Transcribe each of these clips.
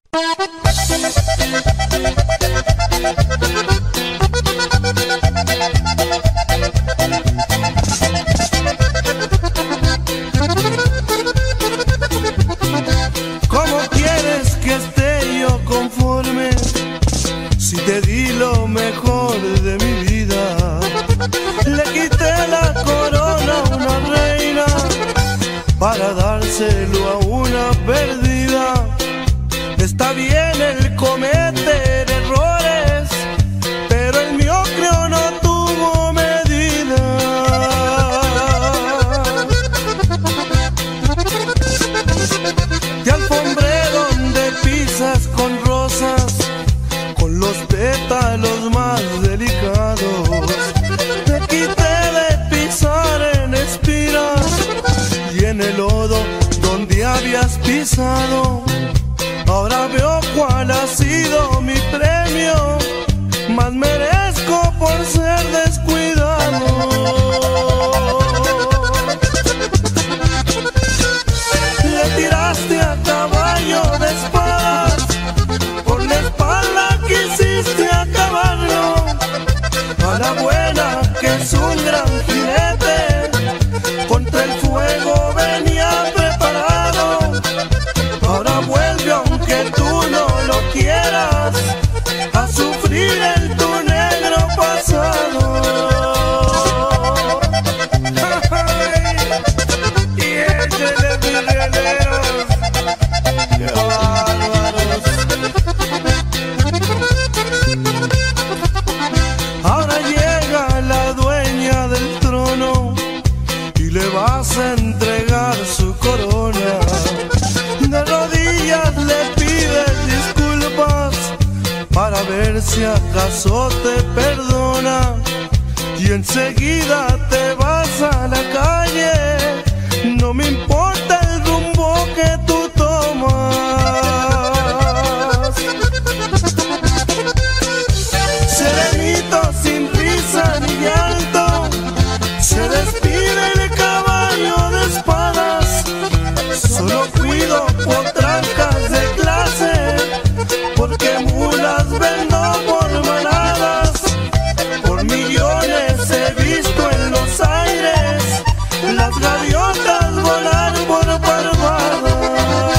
¿Cómo quieres que esté yo conforme si te di lo mejor de mi vida? Le quité la corona a una reina para dárselo a una perdida. Está bien el cometer errores, pero el mío creo no tuvo medida. Te alfombré donde pisas con rosas, con los pétalos más delicados. Te quité de pisar en espiras y en el lodo donde habías pisado. Ahora veo cuál ha sido mi premio, más merezco por ser descuidado. Le tiraste a caballo de espadas, por la espalda quisiste acabarlo. A la buena que es un gran jinete, contra el fuego venía preparado. Ahora vuelve aunque tú no lo quieras, a sufrir en tu negro pasado. Y échale mis rieleros, qué bárbaros. Ahora llega la dueña del trono y le vas a entregar su corona. De rodillas le pides disculpas para ver si acaso te perdona, y enseguida te vas a la calle. No me importa el rumbo que tú tomas. Serenito, sin prisa ni llanto, se despide el caballo de espadas. Solo cuido potrancas de clase, porque mulas vendo por manadas. Por millones he visto en los aires las gaviotas volar por parvadas.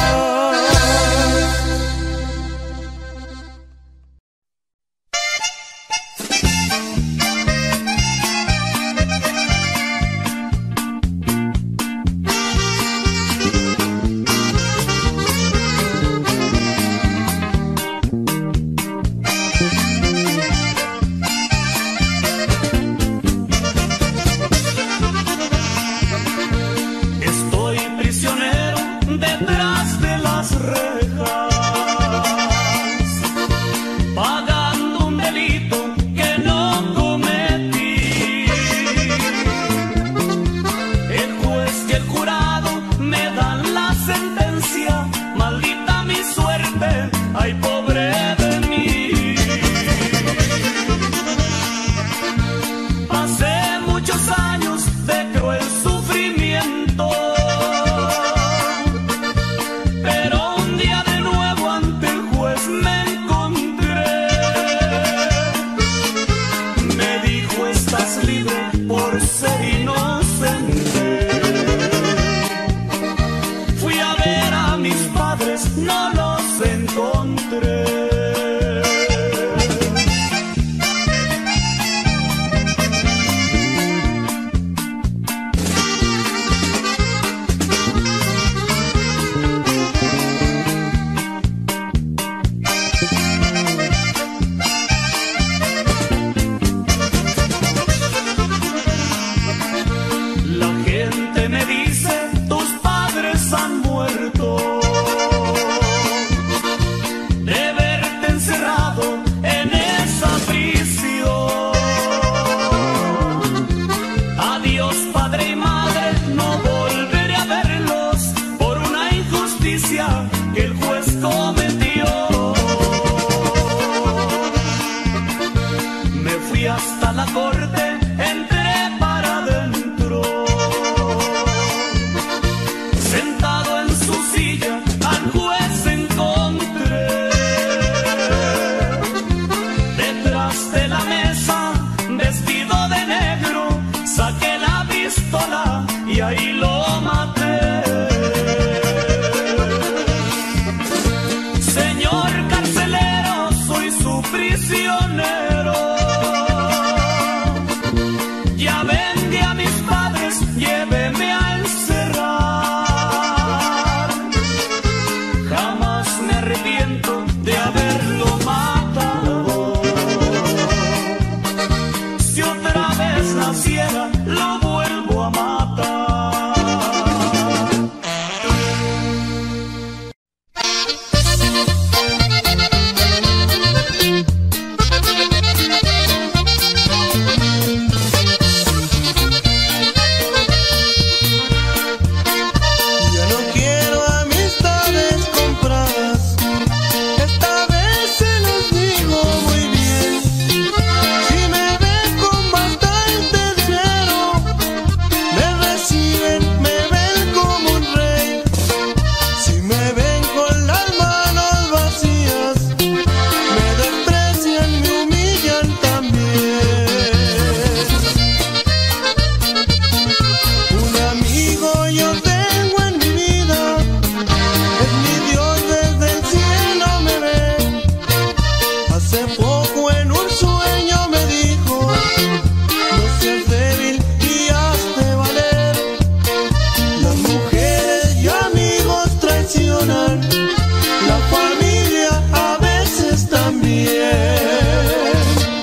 familia a veces también.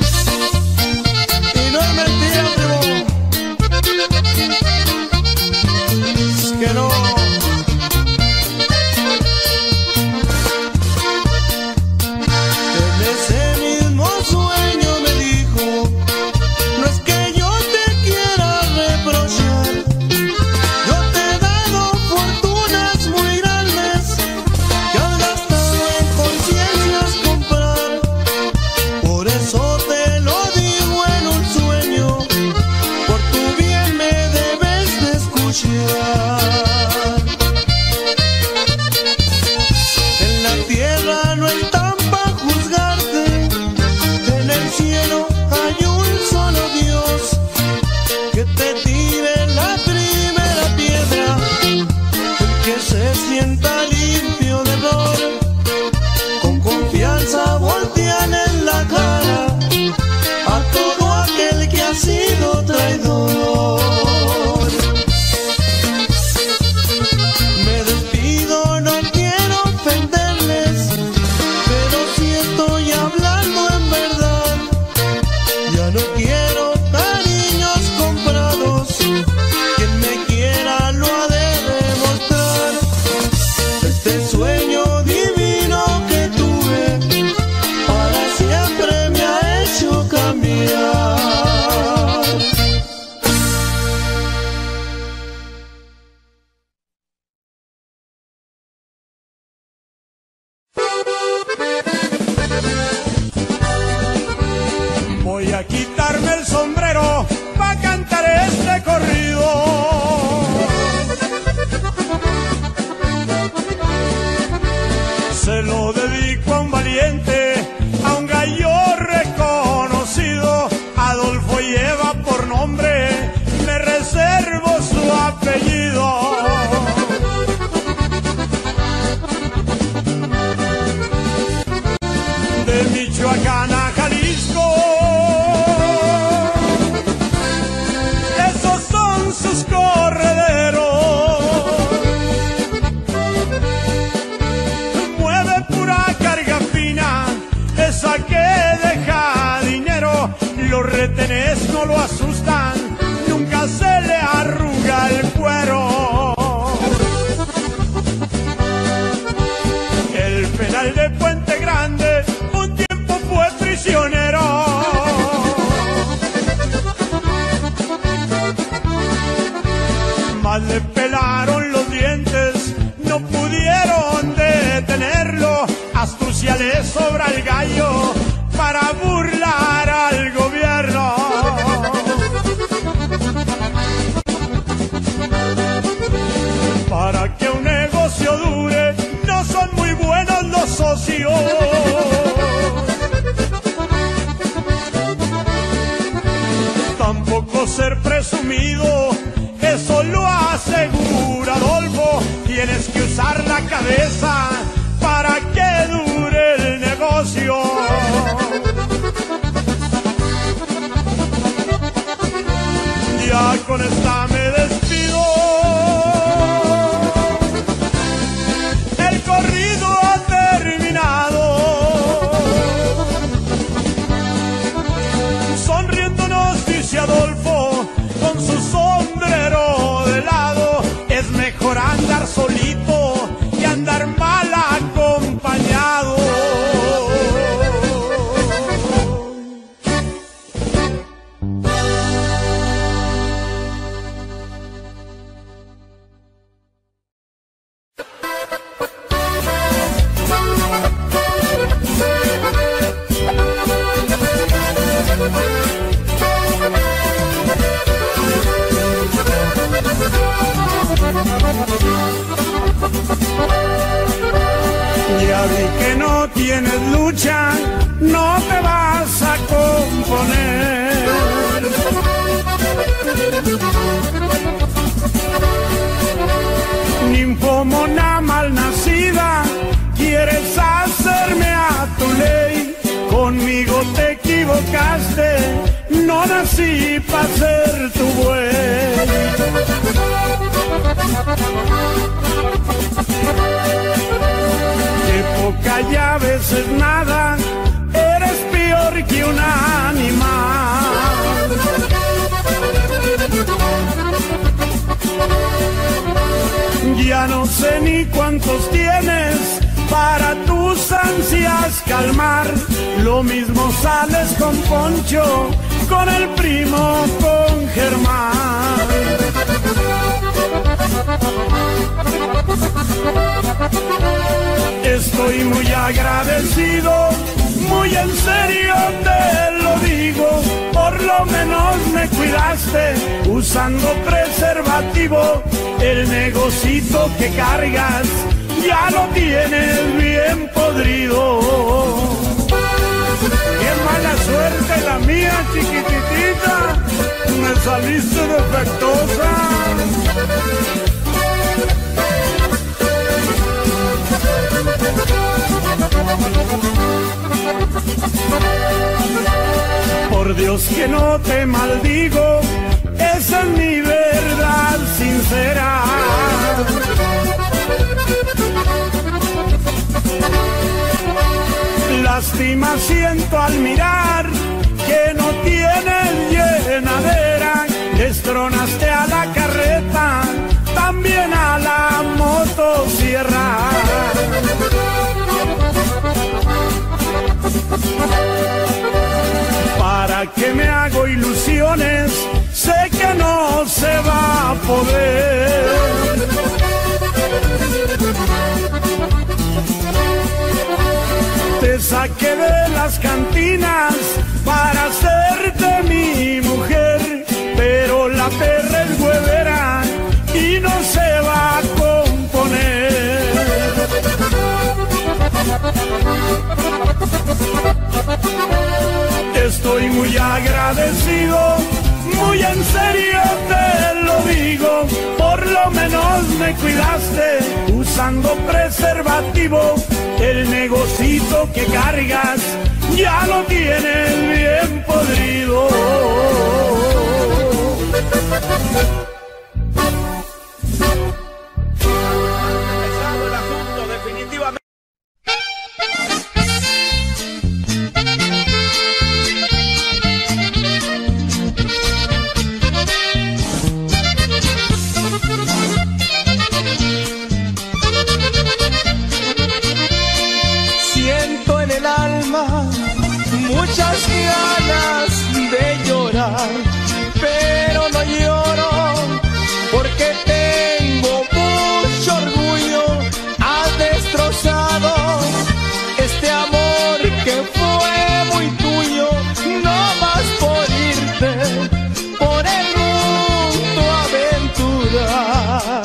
Y no es mentira, primo, es que no. En ese mismo sueño me dijo: no es que yo te quiera reprochar, yo te he dado fortunas muy grandes que has gastado en conciencias comprar. Por eso te lo digo en un sueño, por tu bien me debes de escuchar. En la tierra no están para juzgarte, en el cielo hay un solo Dios. Que te tire la primera piedra el que se sienta limpio de error. Con confianza voltean en la cara a todo aquel que ha sido traidor. Me despido, no quiero ofenderles, pero si estoy hablando en verdad. Ya no quiero cariños comprados, quien me quiera lo ha de demostrar. Este sueño divino que tuve para siempre me ha hecho cambiar. Voy a quitarme el sombrero para cantar este corrido. Se lo dedico a un valiente, a un gallo reconocido. Adolfo lleva por nombre, me reservo su apellido. De Michoacán a Jalisco, esos son sus correderos. Mueve pura carga fina, esa que deja dinero. Los retenes no lo asustan, nunca se le arruga el cuero. El penal de Puente Grande un tiempo fue prisionero. Más le pelaron los dientes, no pudieron detenerlo. Astucia le sobra al gallo para burlar al gobierno. Para que un negocio dure, no son muy buenos los socios. Tampoco ser presumido, eso lo asegura Adolfo. Tienes que usar la cabeza para que dure el negocio. Ya con esta me despido. El corrido ha terminado. Sonriéndonos dice Adolfo con su sombrero de lado: es mejor andar solito que andar mal acompañado. Ya vi que no tienes lucha, no te vas a componer. Ninfomona malnacida, quieres hacerme a tu ley. Conmigo te equivocaste, no nací para ser tu buey. Qué nunca y a veces nada, eres peor que un animal. Ya no sé ni cuántos tienes para tus ansias calmar. Lo mismo sales con Poncho, con el primo, con Germán. Estoy muy agradecido, muy en serio te lo digo. Por lo menos me cuidaste usando preservativo. El negocito que cargas ya lo tienes bien podrido. Qué mala suerte la mía, chiquititita, me saliste defectuosa. Por Dios que no te maldigo, esa es mi verdad sincera. Lástima siento al mirar que no tienes llenadera. Destronaste a la carreta, también a la motosierra. ¿Para qué me hago ilusiones? Sé que no se va a poder. Te saqué de las cantinas para hacerte mi mujer, pero la perra es huevera y no se va a componer. Estoy muy agradecido, muy en serio te lo digo. Por lo menos me cuidaste usando preservativo. El negocito que cargas ya lo tienes bien podrido. Pesado el asunto, definitivamente. Siento en el alma muchas ganas de llorar, pero no lloro porque tengo mucho orgullo. Has destrozado este amor que fue muy tuyo, no más por irte por el mundo a aventurar.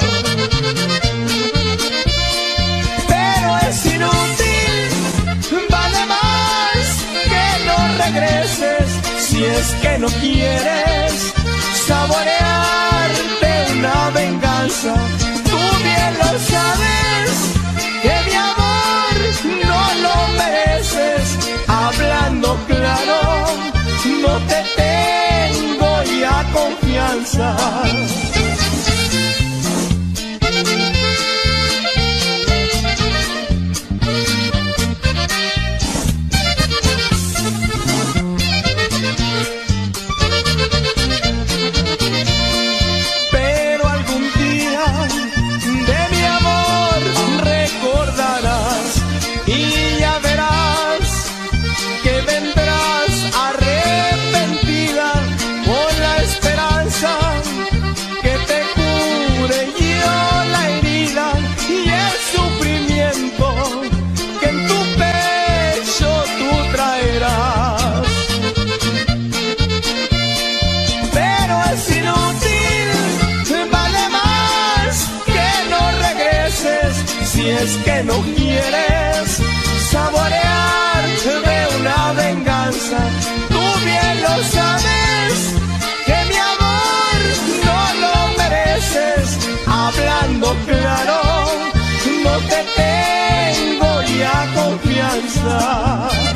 Pero es inútil, vale más que no regreses si es que no quieres saborearte una venganza. Tú bien lo sabes que mi amor no lo mereces. Hablando claro, no te tengo ya confianza. Pero algún día de mi amor recordarás y ya verás que vendrás arrepentida con la esperanza que te cure yo la herida y el sufrimiento que en tu pecho tú traerás. Pero es inútil, vale más que no regreses si es que no quieres saborear de una venganza. Tú bien lo sabes que mi amor no lo mereces. Hablando claro, no te tengo ya confianza.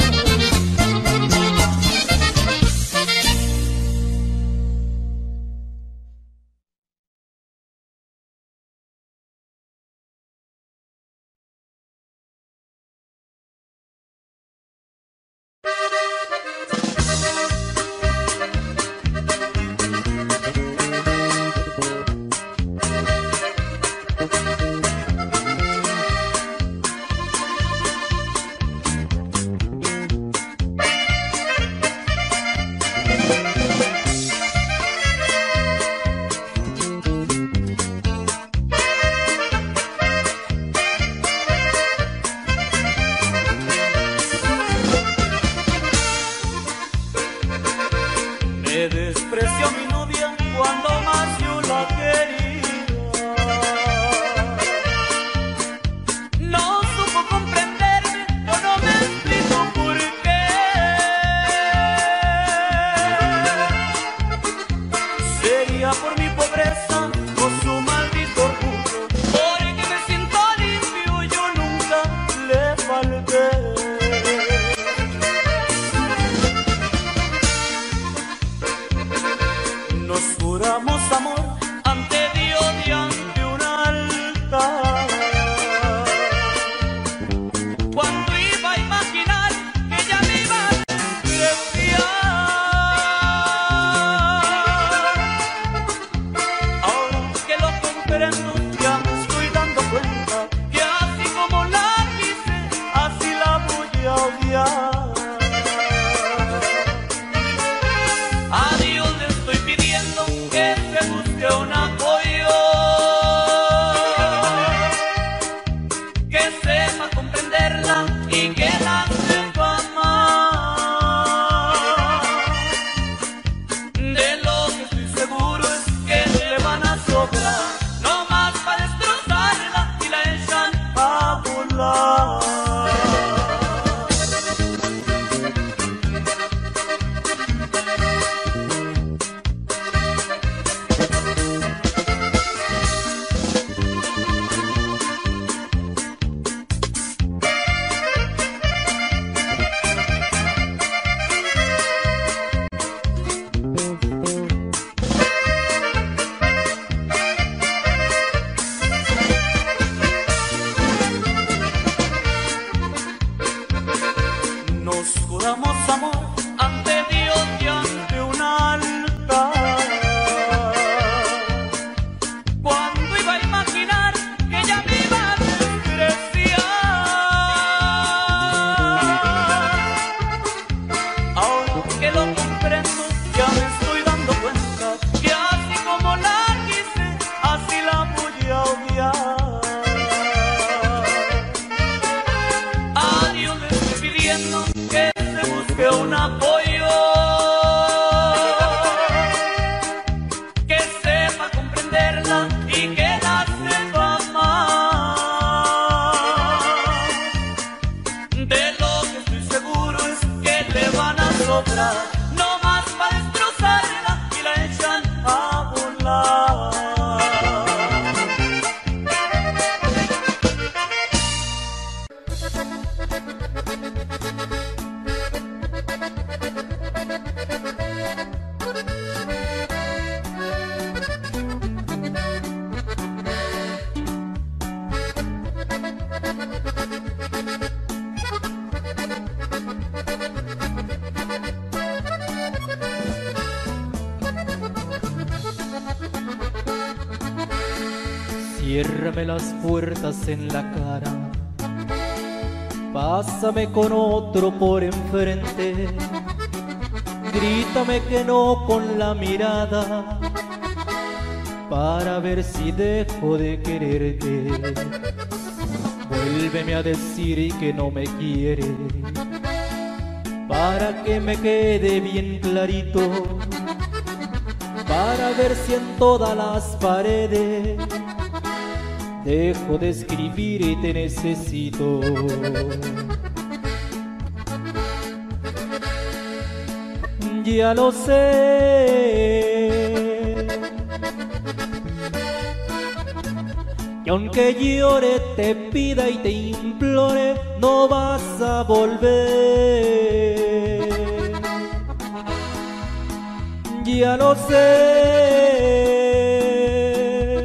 volver. Nos juramos amor ante Dios y ante un altar. Cuando iba a imaginar que ella me iba a despreciar, ahora que lo comprendo ya me estoy dando cuenta que así como la quise, así la voy a odiar. Un apoyo que sepa comprenderla y que la sepa amar. De lo que estoy seguro es que le van a sobrar, no más para destrozarla y la echan a volar. Nos juramos amor ante Dios y ante un altar. Cuando iba a imaginar que ella me iba a despreciar, ahora que lo comprendo ya me estoy dando cuenta que así como la quise, así la voy a odiar. Que se busque un apoyo que sepa comprenderla y que la sepa amar. De lo que estoy seguro es que le van a sobrar, no más para destrozarla y la echan a volar. Ciérrame las puertas en la cara, pásame con otro por enfrente, grítame que no con la mirada, para ver si dejo de quererte. Vuélveme a decir que no me quieres, para que me quede bien clarito, para ver si en todas las paredes dejo de escribir y te necesito. Ya lo sé, y aunque llore, te pida y te implore, no vas a volver. Ya lo sé,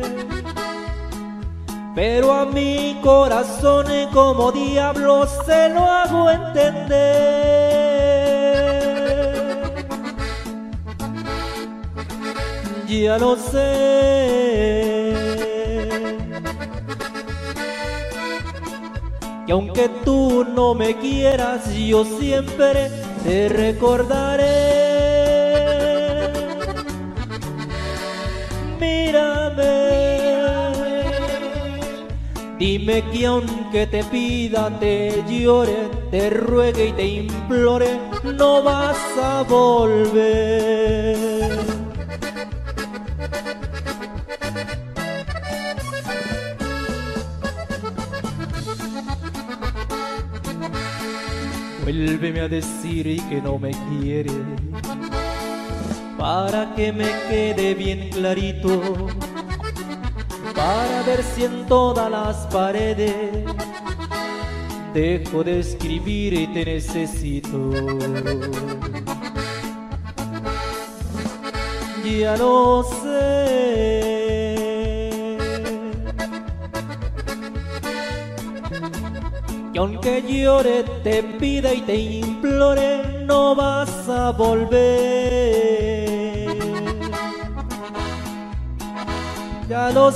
pero a mi corazón como diablo se lo hago entender. Ya lo sé, y aunque tú no me quieras, yo siempre te recordaré. Mírame, dime que aunque te pida, te llore, te ruegue y te implore, no vas a volver. Vuélveme a decir que no me quieres, para que me quede bien clarito, para ver si en todas las paredes dejo de escribir y te necesito. Ya lo sé. Y aunque llore, te pida y te implore, no vas a volver. Ya lo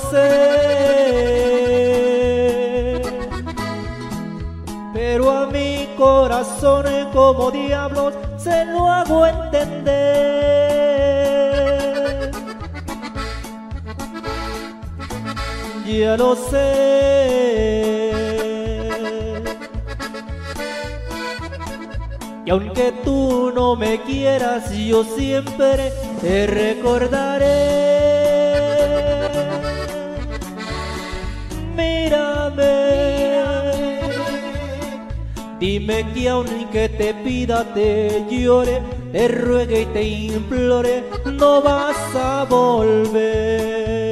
sé. Pero a mi corazón, como diablos, se lo hago entender. Ya lo sé. Y aunque tú no me quieras, yo siempre te recordaré. Mírame, dime que aunque te pida, te llore, te ruegue y te implore, no vas a volver.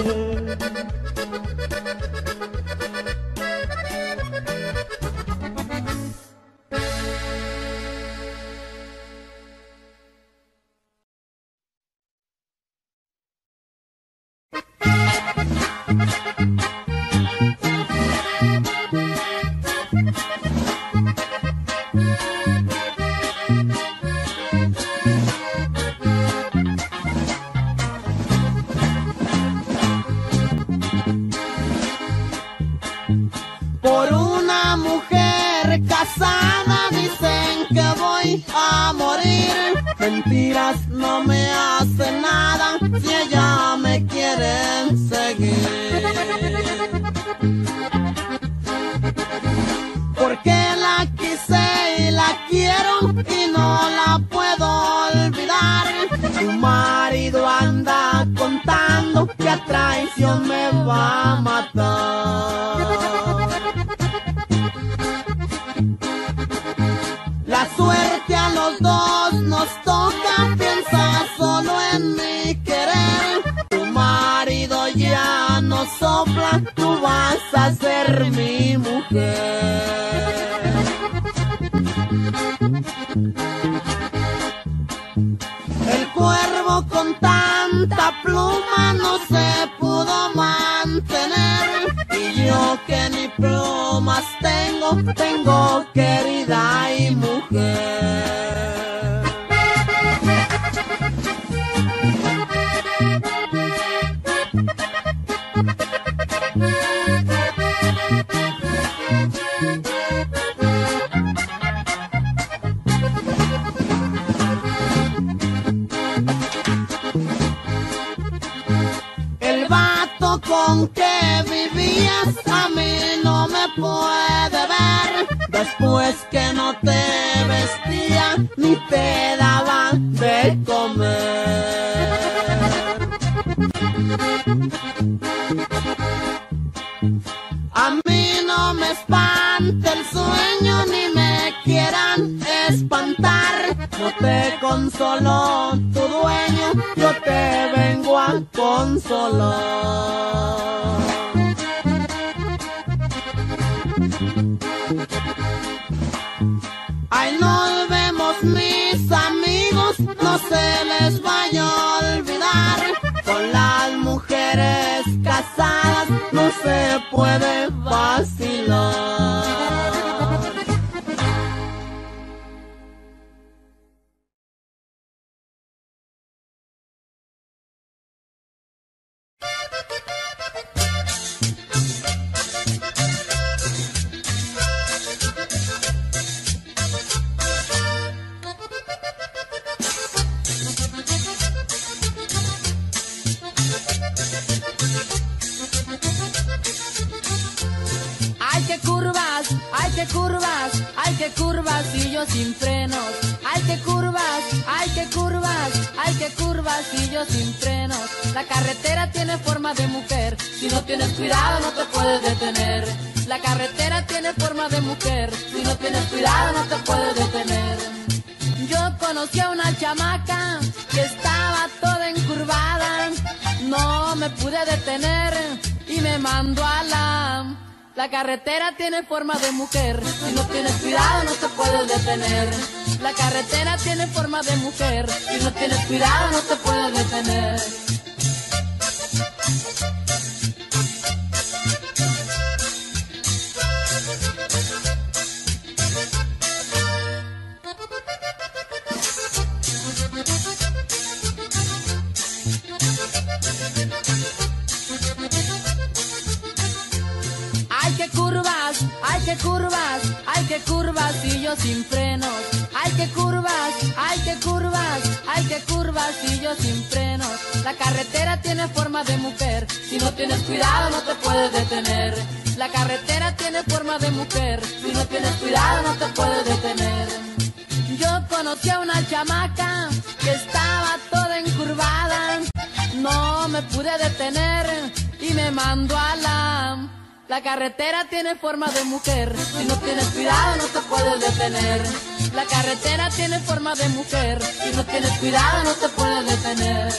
Por una mujer casada dicen que voy a morir. Mentiras, no me hace nada si ella me quiere seguir. Porque la quise y la quiero y no la puedo olvidar. Tu marido anda contando que a traición me va a matar. La suerte a los dos nos toca, piensa solo en mi querer. Tu marido ya no sopla, tú vas a ser mi mujer. El cuervo con tanta pluma no se pudo mantener. Y yo que ni plumas tengo querida y mujer. El vato con que vivías a mí no me puede ver. Después que no te vestía ni te daba de comer. A mí no me espanta el sueño ni me quieran espantar. No te consoló tu dueño, yo te vengo a consolar. Ay, nos vemos mis amigos, no se les vaya a olvidar. Con las mujeres casadas no se puede vacilar. Ay qué curvas y yo sin frenos. Ay qué curvas, ay qué curvas, ay qué curvas y yo sin frenos. La carretera tiene forma de mujer, si no tienes cuidado no te puedes detener. La carretera tiene forma de mujer, si no tienes cuidado no te puedes detener. Yo conocí a una chamaca que estaba toda encurvada, no me pude detener y me mandó a la La carretera tiene forma de mujer, si no tienes cuidado no te puedes detener. La carretera tiene forma de mujer, si no tienes cuidado no te puedes detener. Ay que curvas y yo sin frenos. Ay que curvas, ay que curvas, ay que curvas y yo sin frenos. La carretera tiene forma de mujer, si no tienes cuidado no te puedes detener. La carretera tiene forma de mujer, si no tienes cuidado no te puedes detener. Yo conocí a una chamaca que estaba toda encurvada, no me pude detener y me mandó a la... La carretera tiene forma de mujer, si no tienes cuidado no te puedes detener. La carretera tiene forma de mujer, si no tienes cuidado no te puedes detener.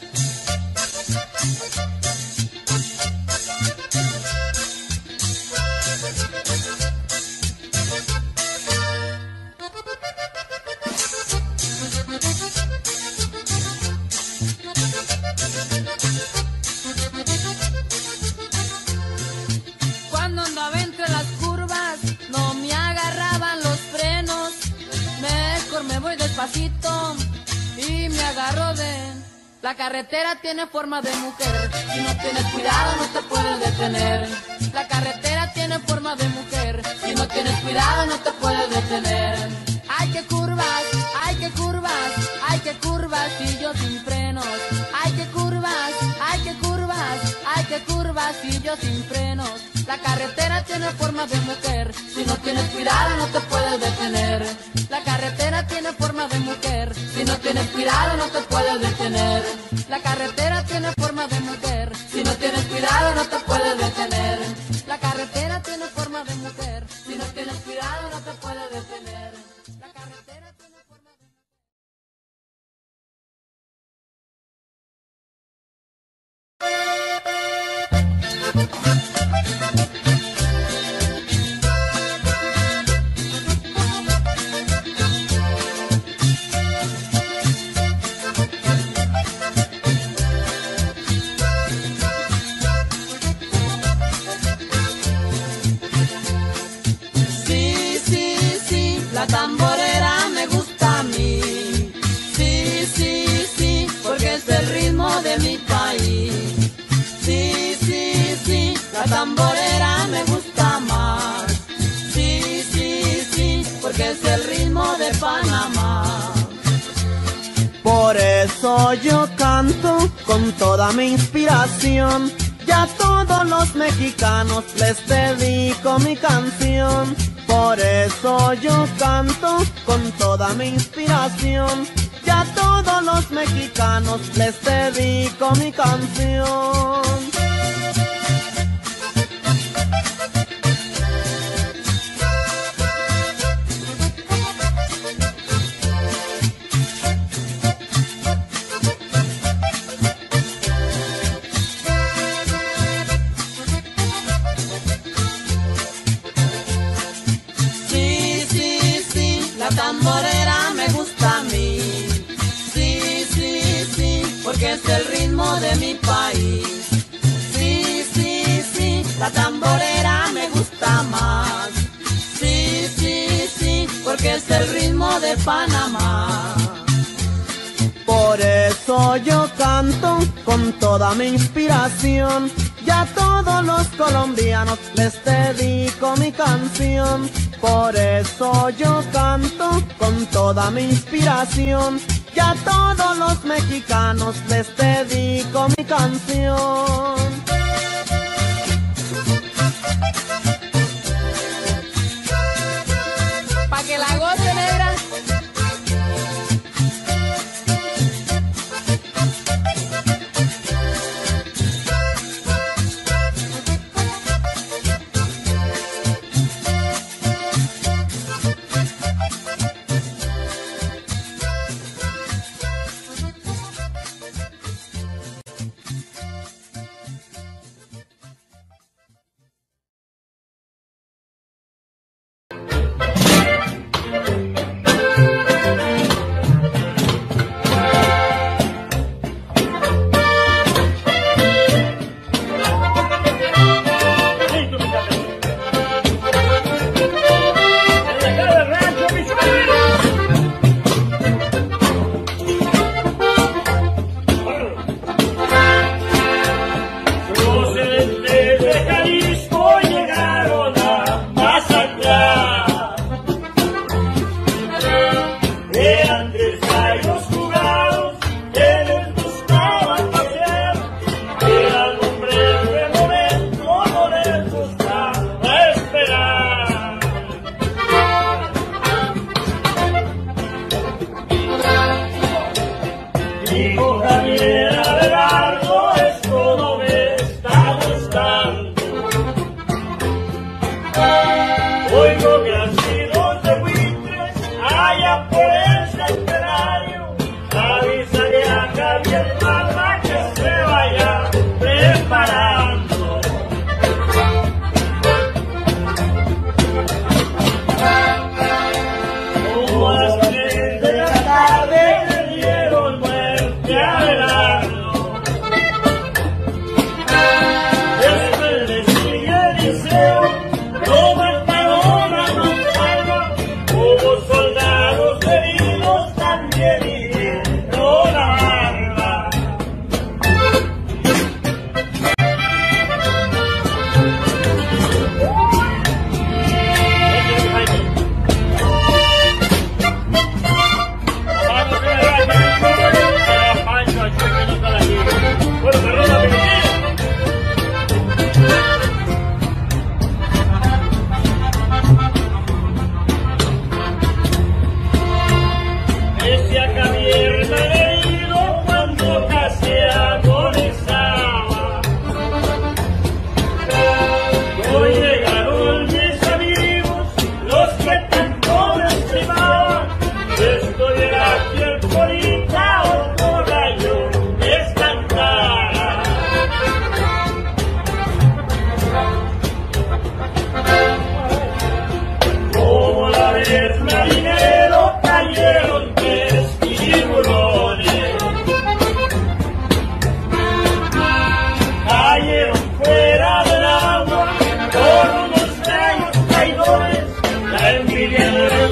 Y me agarro de... La carretera tiene forma de mujer, si no tienes cuidado no te puedes detener. La carretera tiene forma de mujer, si no tienes cuidado no te puedes detener. Ay que curvas, ay que curvas, ay que curvas y yo sin frenos. Ay que curvas, ay que curvas, ay que curvas y yo sin frenos. La carretera tiene forma de mujer, si no tienes cuidado no te puedes detener. La carretera tiene forma de mujer, si no tienes cuidado no te puedes detener. La carretera tiene forma de mujer, si no tienes cuidado no te puedes detener. La carretera tiene forma de mujer, si no tienes cuidado no te puedes detener. La carretera tiene forma de... La tamborera me gusta a mí, sí, sí, sí, porque es el ritmo de mi país. Sí, sí, sí, la tamborera me gusta más, sí, sí, sí, porque es el ritmo de Panamá. Por eso yo canto con toda mi inspiración, y a todos los mexicanos les dedico mi canción. Por eso yo canto con toda mi inspiración, y a todos los mexicanos les dedico mi canción. Tamborera me gusta a mí, sí, sí, sí, porque es el ritmo de mi país. Sí, sí, sí, la tamborera me gusta más, sí, sí, sí, porque es el ritmo de Panamá. Por eso yo canto con toda mi inspiración, y a todos los colombianos les dedico mi canción. Por eso yo canto con toda mi inspiración, y a todos los mexicanos les dedico mi canción. Pa' que la goce, negra.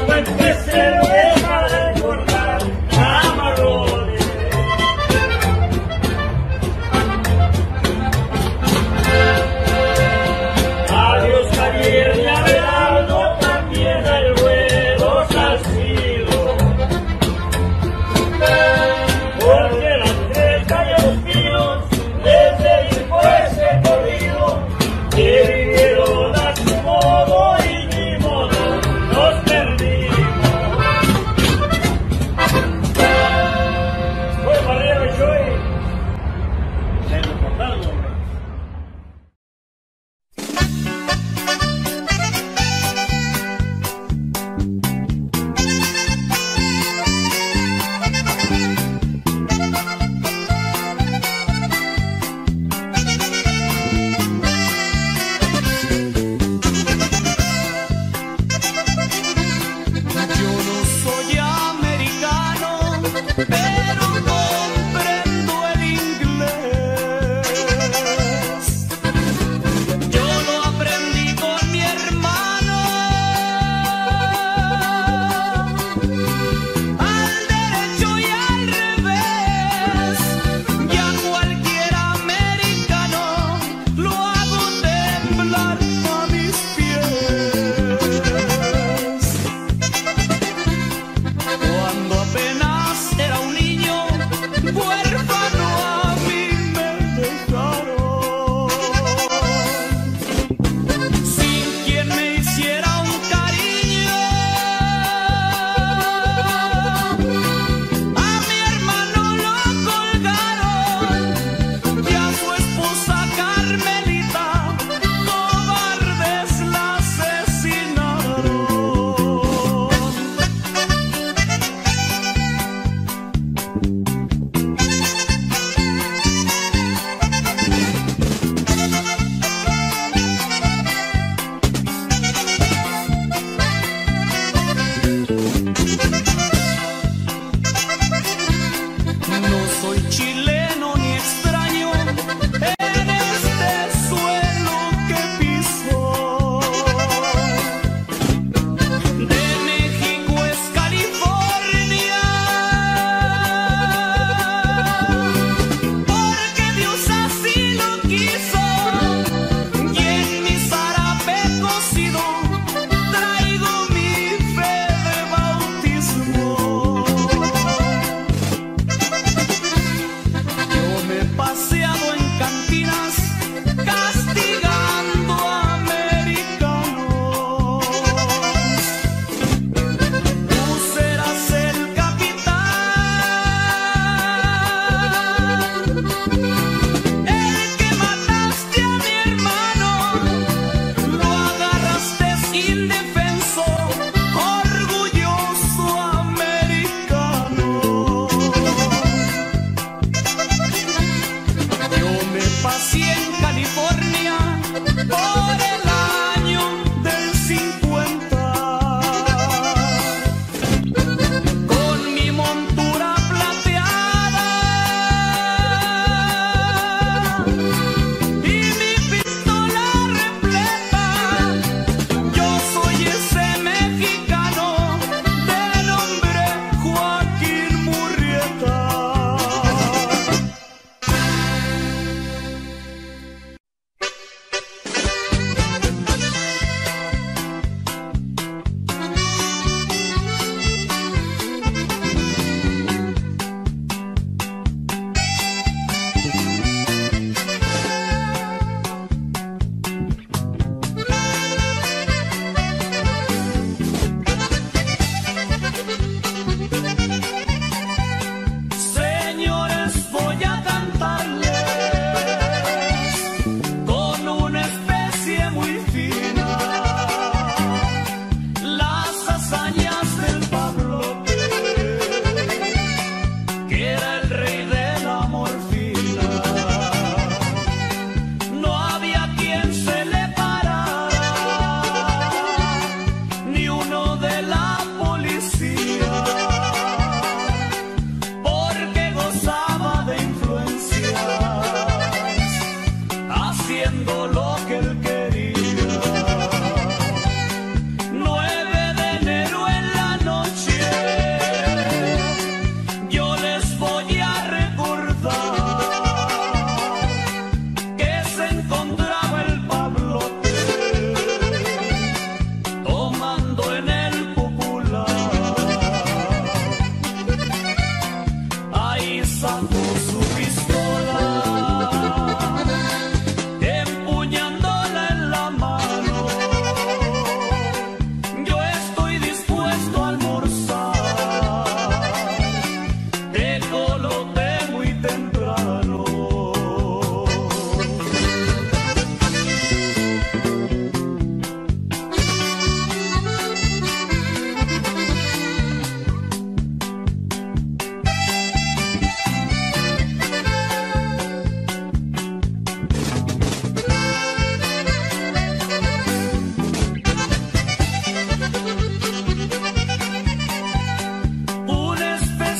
fuente cerveza de recordar amarrones. Adiós Javier y Abelardo, también el vuelo salcido, porque la estrella y los míos desde ir por ese corrido que vivieron a su modo y ni modo nos perdimos. Fue Barrero y Joey, se nos cortaron. Yo no soy americano, pero comprendo el inglés. Yo lo aprendí con mi hermano. Al derecho y al revés, y a cualquier americano lo hago temblar a mis pies. Cuando apenas era un niño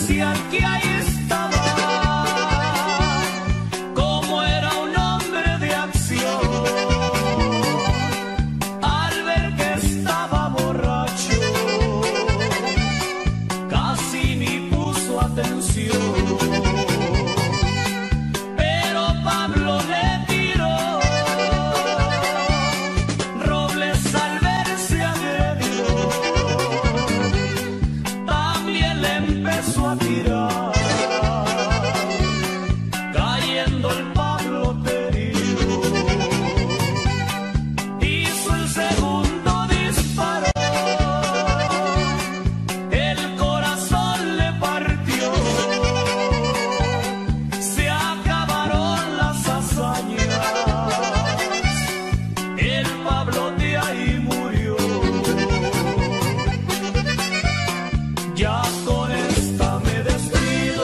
especial que ahí estaba, como era un hombre de acción. Al ver que estaba borracho, casi ni puso atención. Pero Pablo le tiró, Robles al verse agredido, también le empezó a tirar, cayendo el Pablo herido. Hizo el segundo disparo, el corazón le partió. Se acabaron las hazañas, el Pablo de ahí murió. Ya con esta me despido,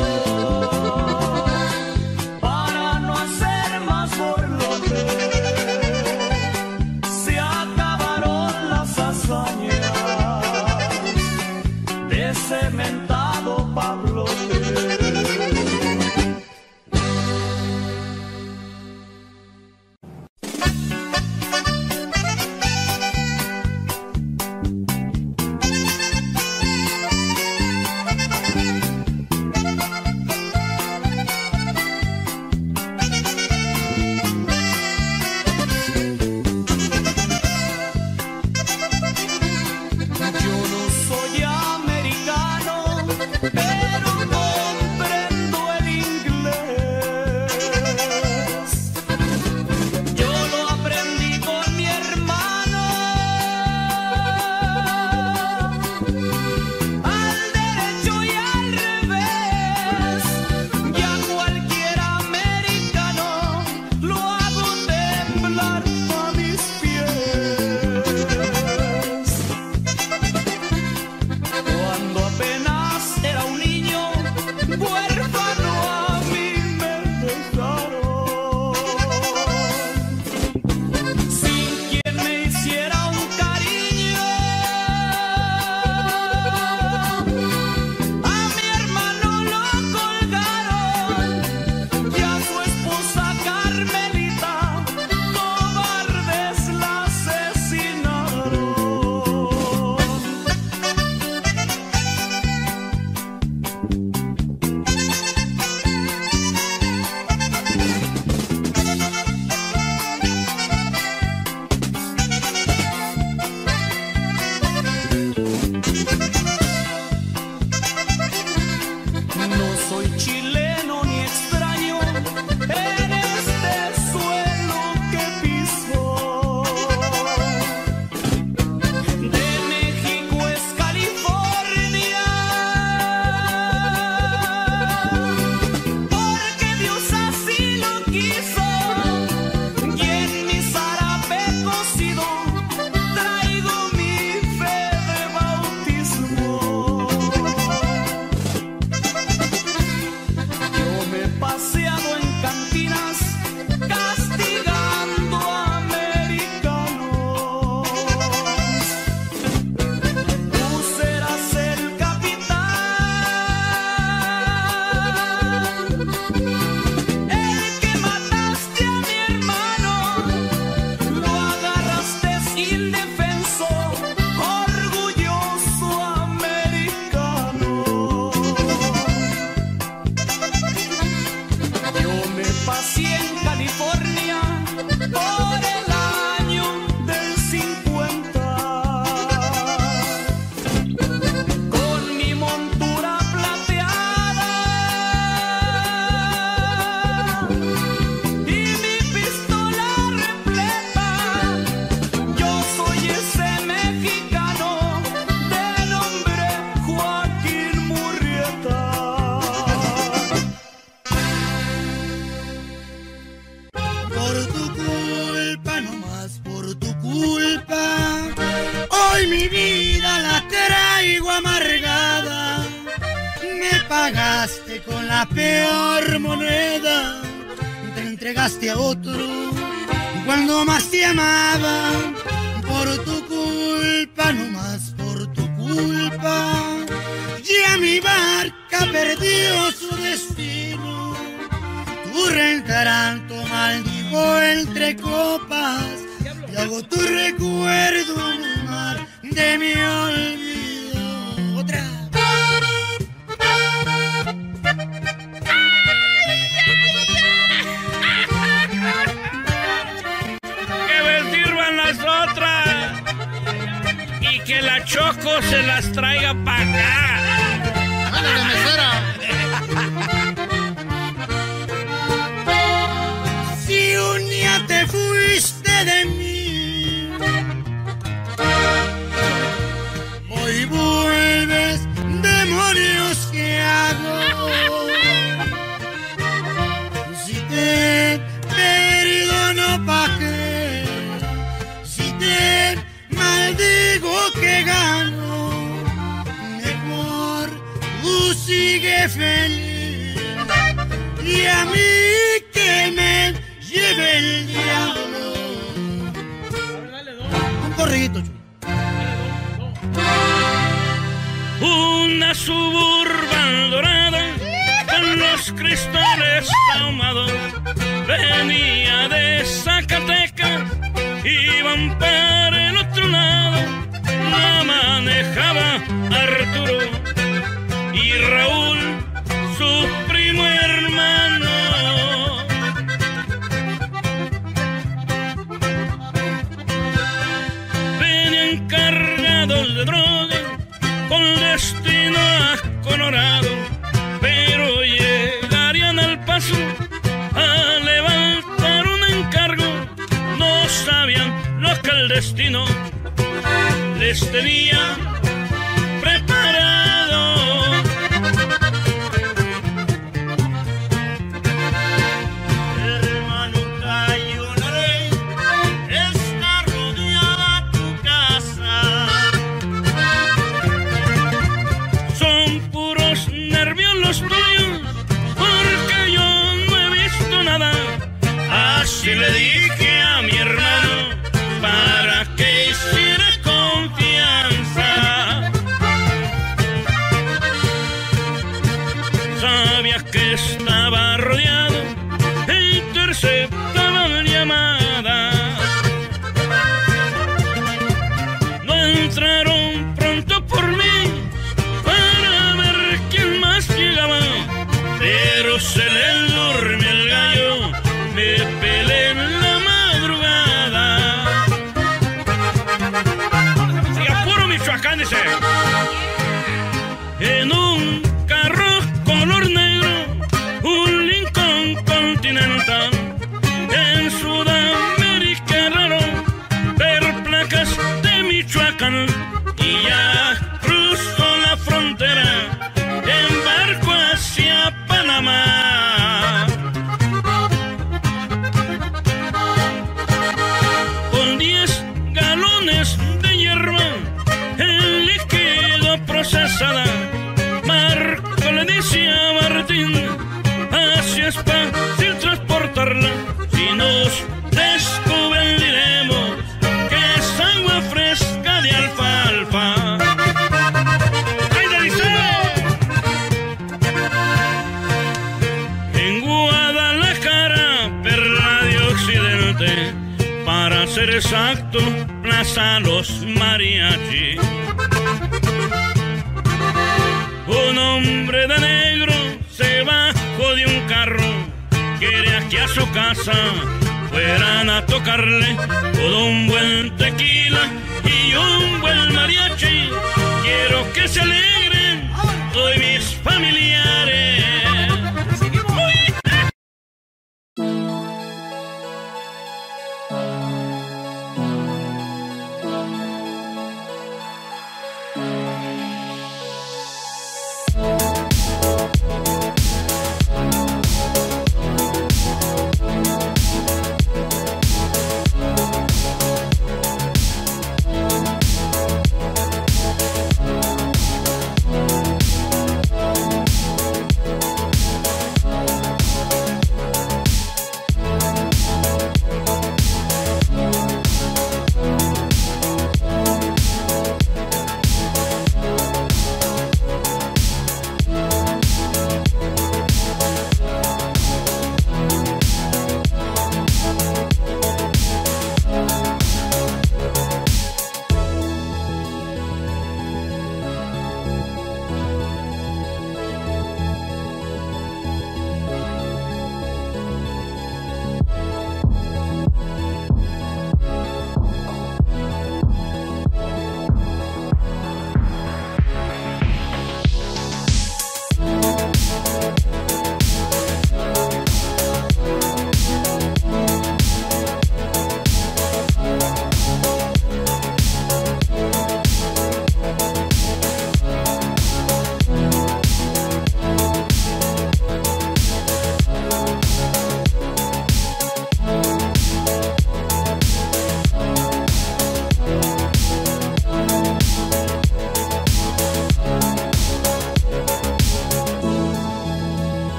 para no hacer más borlote. Se acabaron las hazañas de cementado Pablote. Yo no soy americano, pero comprendo el inglés. Yo lo aprendí con mi hermano, al derecho y al revés. Y a cualquier americano lo hago temblar a mis pies. Cuando apenas era un niño, huérfano a mí me dejaron, sin quien me hiciera un cariño. A mi hermano lo colgaron y a su esposa Carmelita cobardes la asesinaron. No soy chileno ni extraño en este suelo que piso. De México es California, porque Dios así lo quiso. Y en mi zarape cocido traigo mi fe de bautismo. Yo me he paseado en cantinas castigando a americanos. Tú serás el capitán, el que mataste a mi hermano, lo agarraste indefenso, orgulloso americano. Yo me pasé en California por el año del 50, con mi montura plateada y mi pistola repleta. Yo soy ese mexicano de nombre Joaquín Murrieta. Por tu culpa, nomás por tu culpa, hoy mi vida la traigo amargada. Me pagaste con la peor moneda, te entregaste a otro cuando más te amaba. Por tu culpa, nomás por tu culpa, ya mi barca perdió su destino. Tu reencanto maldijo entre copas y hago tu recuerdo en un mar de mi olvido. Otra. Que me sirvan las otras y que la Choco se las traiga para acá. ¡Ándale, mesera! Si un día te fuiste de mí, hoy vuelves, demonios, ¿qué hago? Si te perdono, ¿pa' qué? Si te maldigo, ¿qué gano? Mejor tú sigue feliz y a mí que me lleve el diablo. Un corridito, chulo. Una Suburban dorada con los cristales ahumados venía de Zacatecas, iban para el otro lado, la manejaba Arturo y Raúl, su primo hermano. Venían cargados de droga con destino a Colorado, pero llegarían al Paso a levantar un encargo. No sabían lo que el destino les tenía preparado. Hermano, hay una ley, está rodeada tu casa. Son puros nervios los tuyos, porque yo no he visto nada. Así le dije a mi hermano para que hiciera confianza. Sabía que estaba rodeado e interceptaban llamadas. No entraron pronto por mí para ver quién más llegaba, pero se le durmió el gallo, me pelé en la madrugada. Sí, a puro Michoacán, dice. En un carro color negro, un Lincoln Continental, en Sudamérica raro ver placas de Michoacán, y ya cruzó la frontera en barco hacia Panamá. Con 10 galones de hierba en líquido procesada, Marco le dice a Martín, así es fácil transportarla. Si nos descubren diremos que es agua fresca de alfalfa. ¡Ay, Deliceo! En Guadalajara, perla de Occidente, para ser exacto, Plaza Los Mariachi. Un hombre de negro se bajó de un carro, quería que a su casa fueran a tocarle todo un buen tequila y un buen mariachi. Quiero que se alegren hoy mis familiares.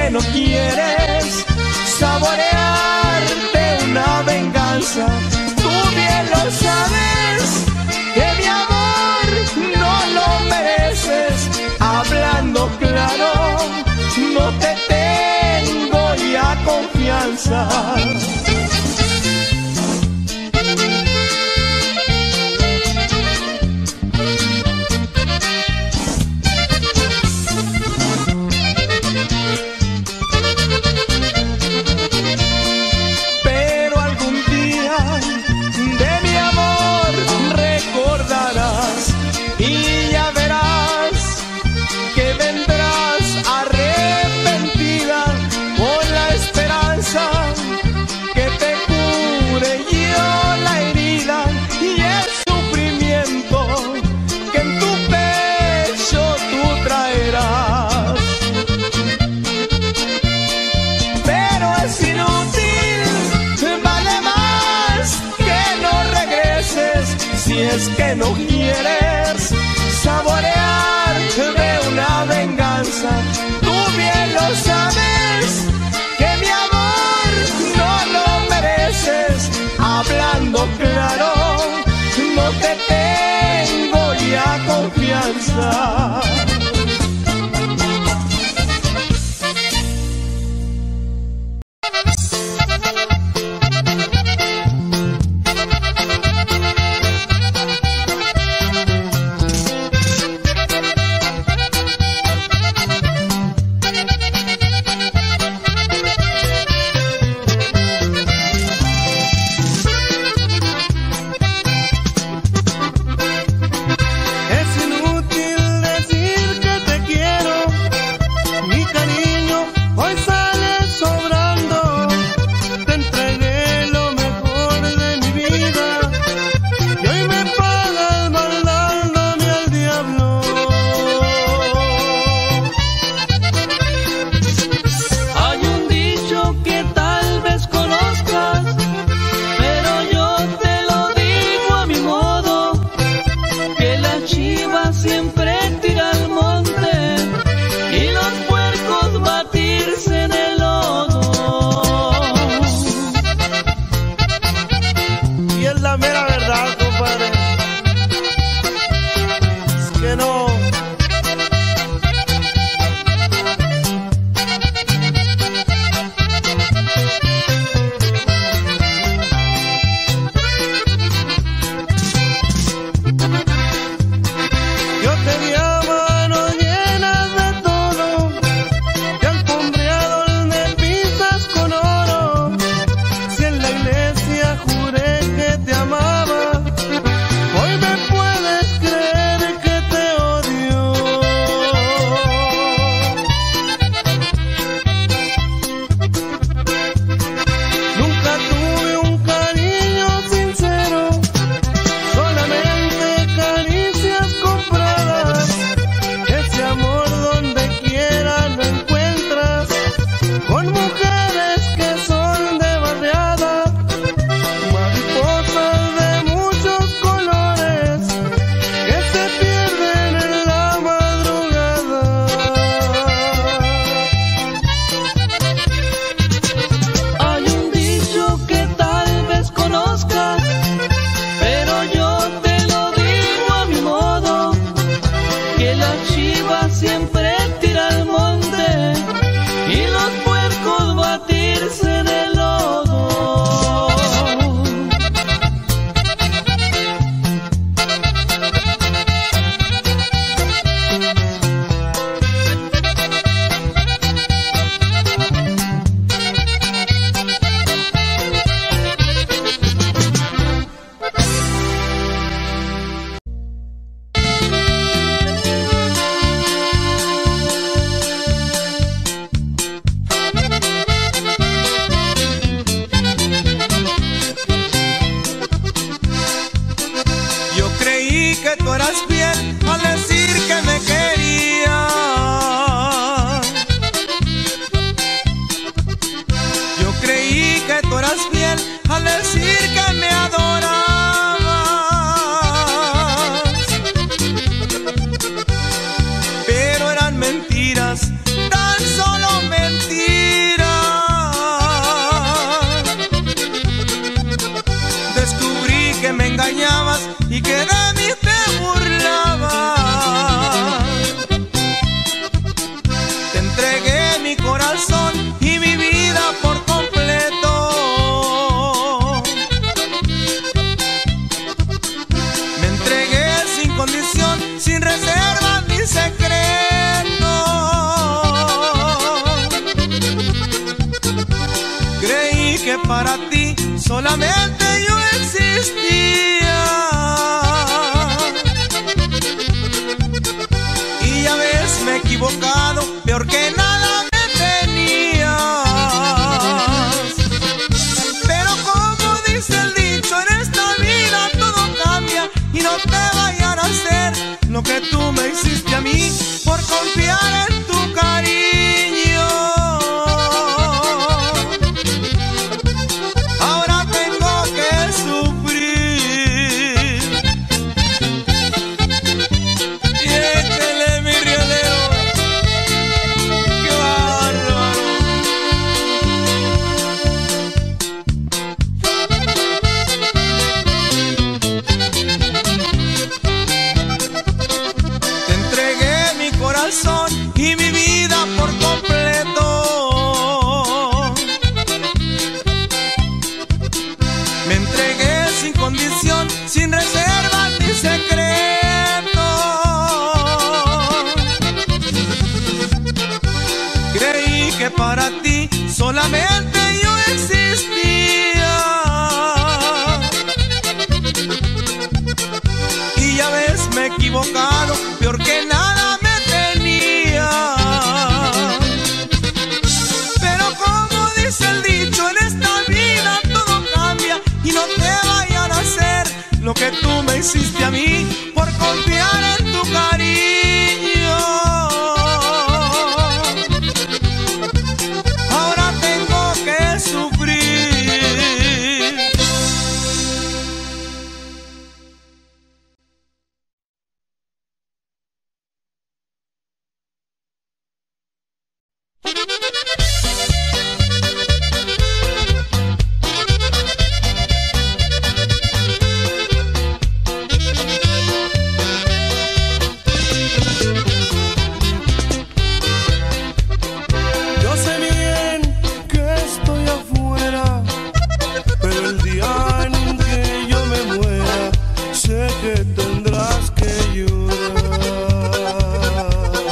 que no quieres saborearte una venganza. Tú bien lo sabes, que mi amor no lo mereces. Hablando claro, no te tengo ya confianza. Es que no quieres saborear de una venganza. Tú bien lo sabes, que mi amor no lo mereces. Hablando claro, no te tengo ya confianza. Tan solo mentiras. para ti solamente yo existía. Y ya ves, me he equivocado, peor que nada me tenías. Pero como dice el dicho, en esta vida todo cambia y no te vayan a hacer lo que tú me hiciste a mí por confiar en tu cariño. Ahora tengo que sufrir. Y échale, mi riolero, qué bárbaro. Te entregué mi corazón y mi vida por completo. Me entregué sin condición, sin reservas ni secreto. Creí que para ti solamente yo existía. Y ya ves, me he equivocado, peor que nada me tenía. Pero como dice el dicho, en esta vida todo cambia y no te vayan a hacer lo que tú me hiciste a mí por confiar en tu cariño. Ahora tengo que sufrir. Yo sé bien que estoy afuera, pero el día en que yo me muera, sé que tendrás que llorar.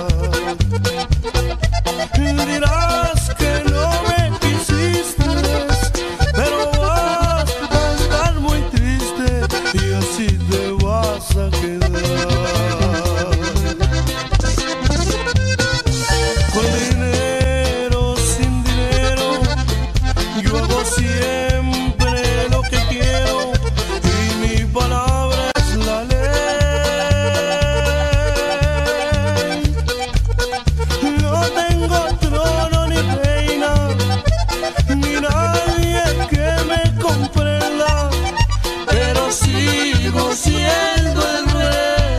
Dirás que no me quisiste, pero vas a estar muy triste y así te vas a quedar. Con dinero, sin dinero, yo hago siempre lo que quiero y mi palabra es la ley. No tengo trono ni reina, ni nadie que me comprenda, pero sigo siendo el rey.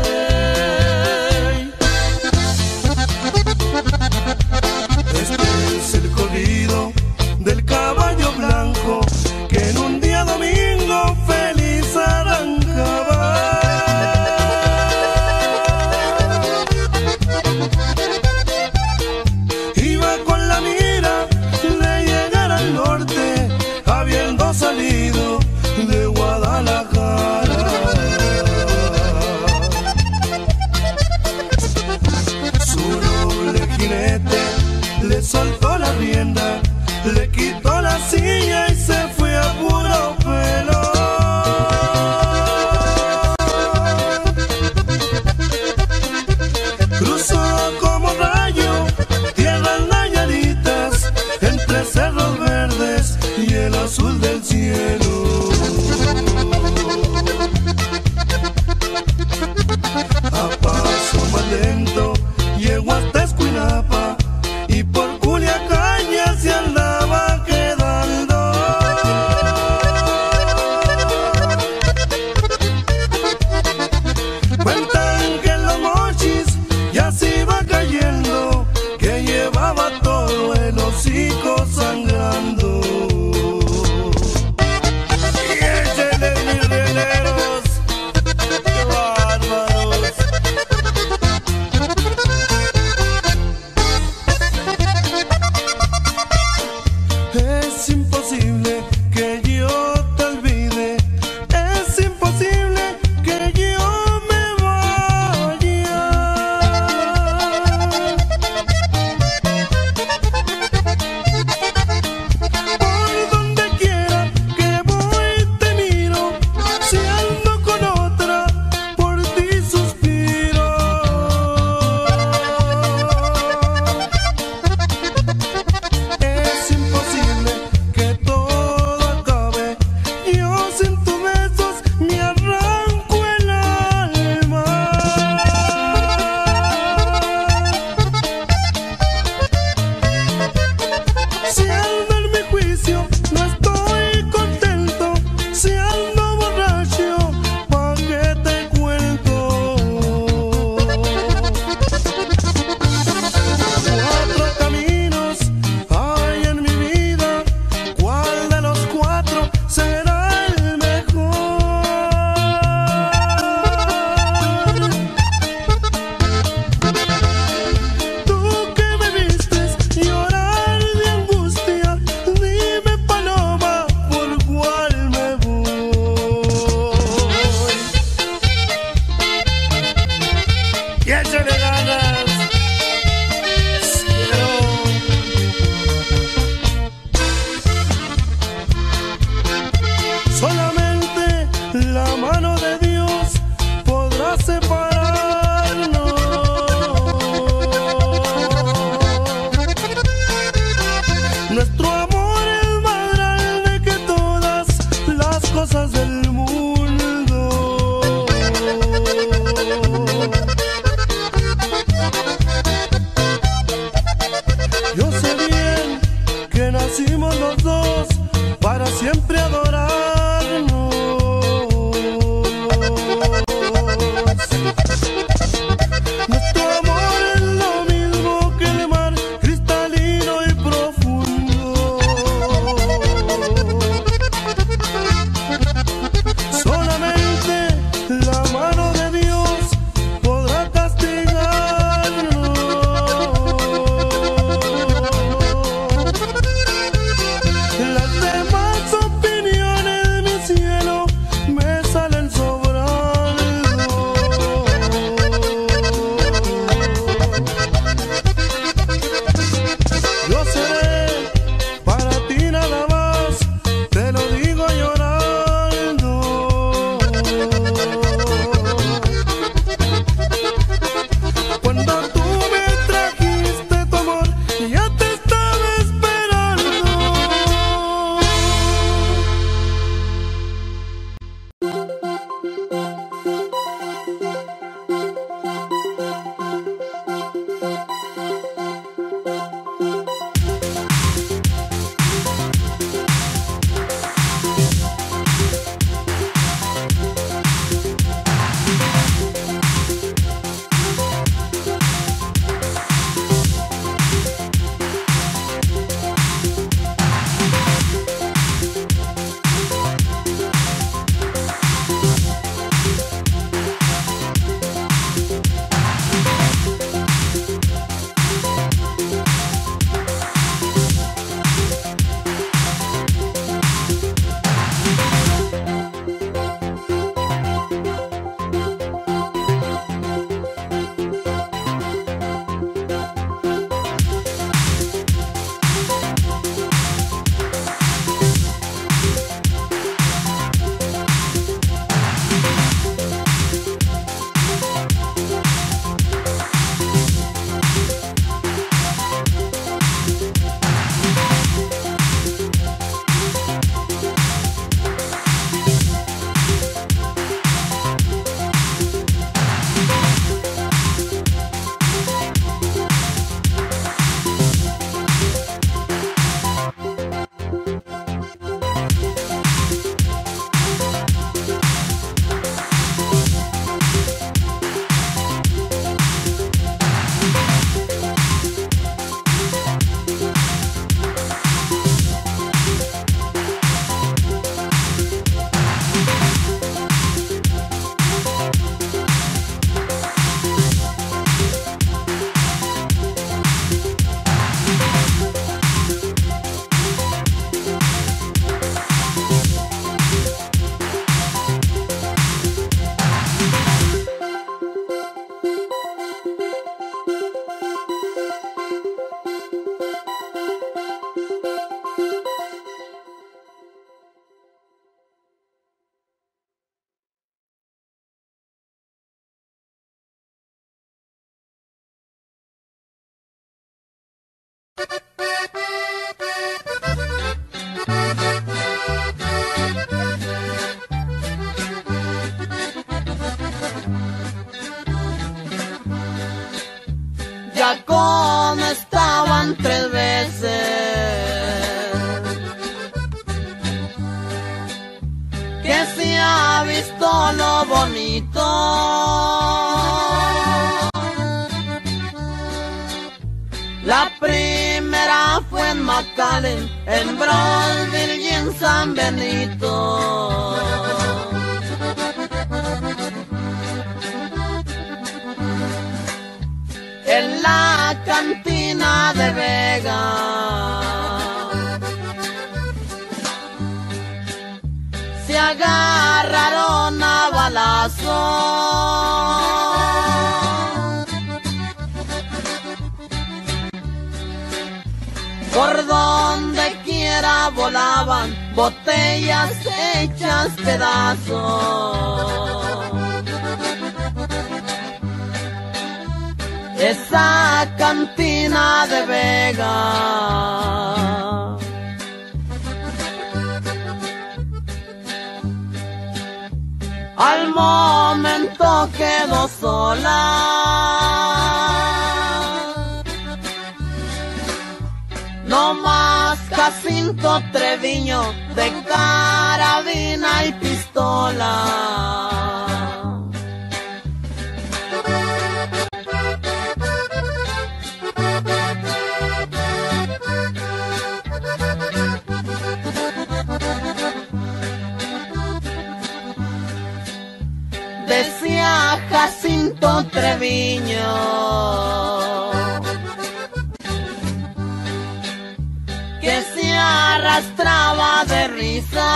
fue en McAllen, en Brownsville y en San Benito. En la cantina de Vega se agarraron a balazos. Por donde quiera volaban botellas hechas pedazos. Esa cantina de Vega al momento quedó sola. No más Jacinto Treviño de carabina y pistola. Decía Jacinto Treviño que se arrastraba de risa.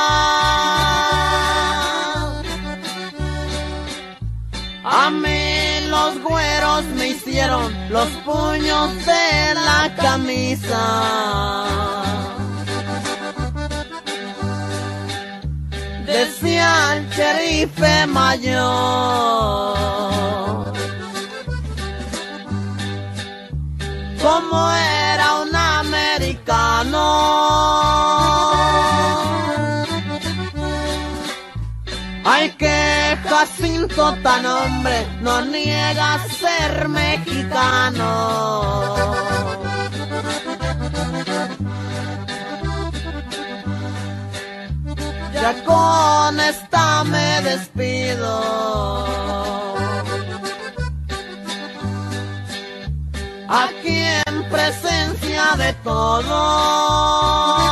A mí los güeros me hicieron los puños de la camisa. Decía el sherife mayor, como era un americano. Ay, que Jacinto tan hombre no niega ser mexicano. Ya con esta me despido. Aquí en presencia de todos.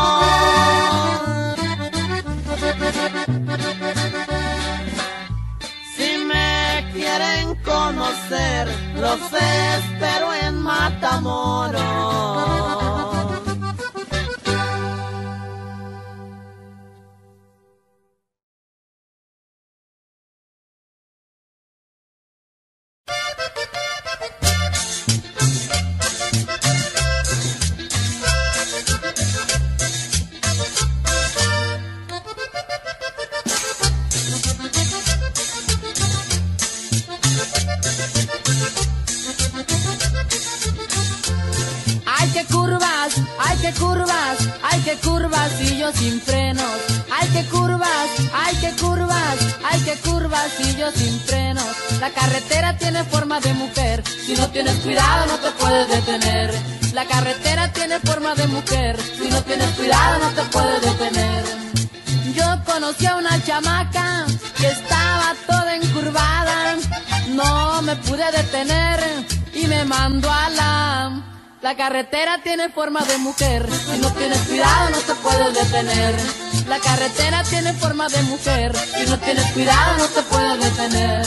Si me quieren conocer, los espero en Matamoros. Y yo sin frenos. Ay, qué curvas, ay, qué curvas, ay, qué curvas y yo sin frenos. La carretera tiene forma de mujer, si no tienes cuidado no te puedes detener. La carretera tiene forma de mujer, si no tienes cuidado no te puedes detener. Yo conocí a una chamaca que estaba toda encurvada, no me pude detener y me mandó a la... La carretera tiene forma de mujer, si no tienes cuidado no te puedes detener. La carretera tiene forma de mujer, si no tienes cuidado no te puedes detener.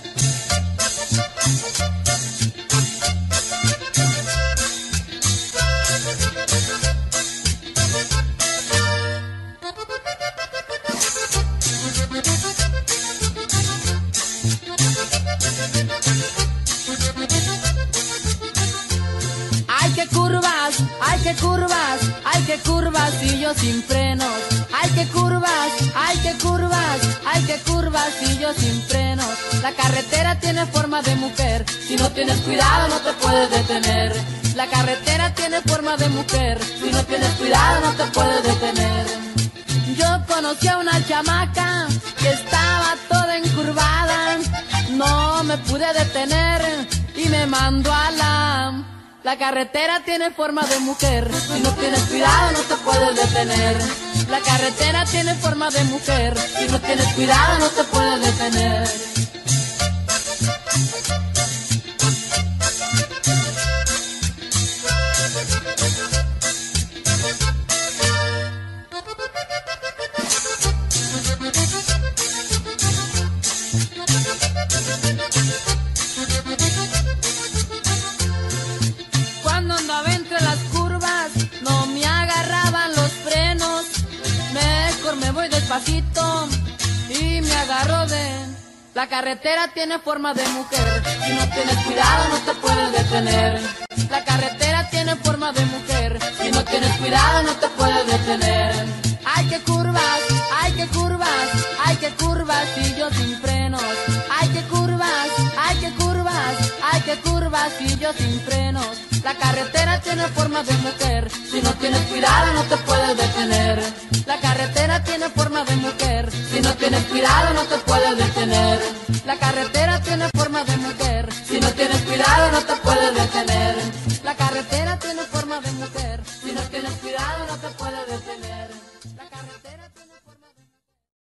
Ay, qué curvas y yo sin frenos. Ay, qué curvas, ay, qué curvas, ay, qué curvas y yo sin frenos. La carretera tiene forma de mujer, si no tienes cuidado no te puedes detener. La carretera tiene forma de mujer, si no tienes cuidado no te puedes detener. Yo conocí a una chamaca que estaba toda encurvada, no me pude detener y me mandó a la... La carretera tiene forma de mujer, si no tienes cuidado no te puedes detener. La carretera tiene forma de mujer, si no tienes cuidado no te puedes detener. despacito y me agarro de... La carretera tiene forma de mujer, si no tienes cuidado no te puedes detener. La carretera tiene forma de mujer, si no tienes cuidado no te puedes detener. Ay, qué curvas, ay, qué curvas, ay, qué curvas y yo sin frenos. Ay, qué curvas, ay, qué curvas, ay, qué curvas y yo sin frenos. La carretera tiene forma de mujer, si no tienes cuidado no te puedes detener. La carretera tiene forma de mujer, si no tienes cuidado no te puedes detener. La carretera tiene forma de mujer, si no tienes cuidado no te puedes detener. La carretera tiene forma de mujer, si no tienes cuidado no te puedes detener. La carretera tiene forma de mujer.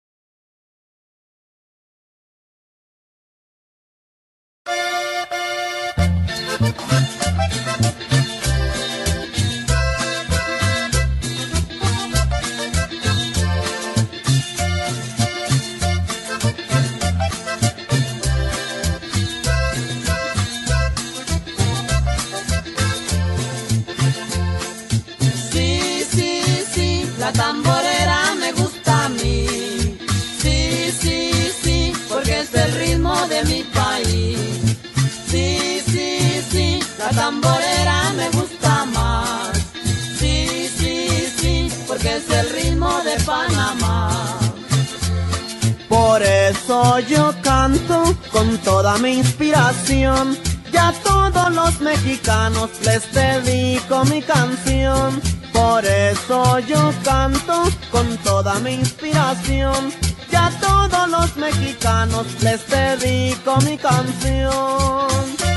La tamborera me gusta a mí, sí, sí, sí, porque es el ritmo de mi país. Sí, sí, sí, la tamborera me gusta más, sí, sí, sí, porque es el ritmo de Panamá. Por eso yo canto con toda mi inspiración, y a todos los mexicanos les dedico mi canción. Por eso yo canto con toda mi inspiración, y a todos los mexicanos les dedico mi canción.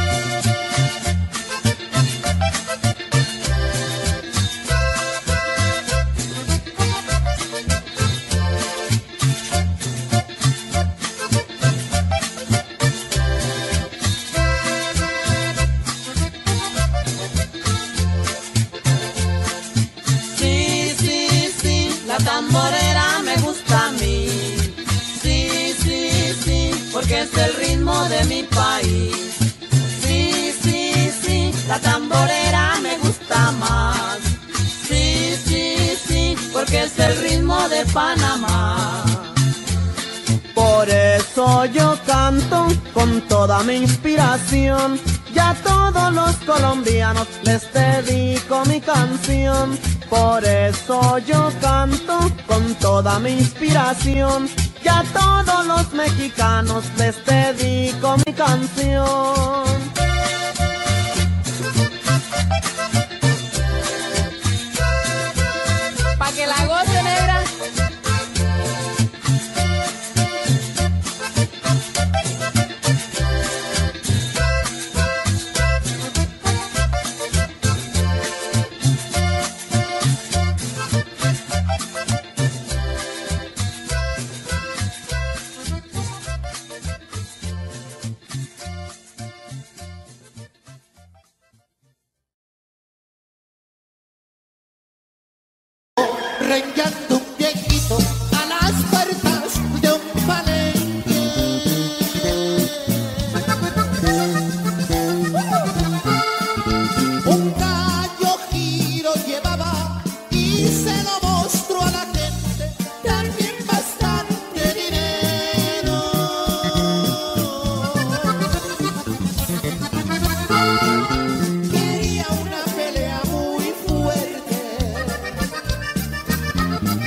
Tamborera me gusta a mí, sí, sí, sí, porque es el ritmo de mi país. Sí, sí, sí, la tamborera me gusta más, sí, sí, sí, porque es el ritmo de Panamá. Por eso yo canto con toda mi inspiración, y a todos los colombianos les dedico mi canción. Por eso yo canto con toda mi inspiración, y a todos los mexicanos les dedico mi canción. Pa' que la goce, negra. Rengueando un viejito a las puertas de un palenque. Un gallo giro llevaba y se lo mostró a la gente, también bastante dinero. Quería una pelea muy fuerte,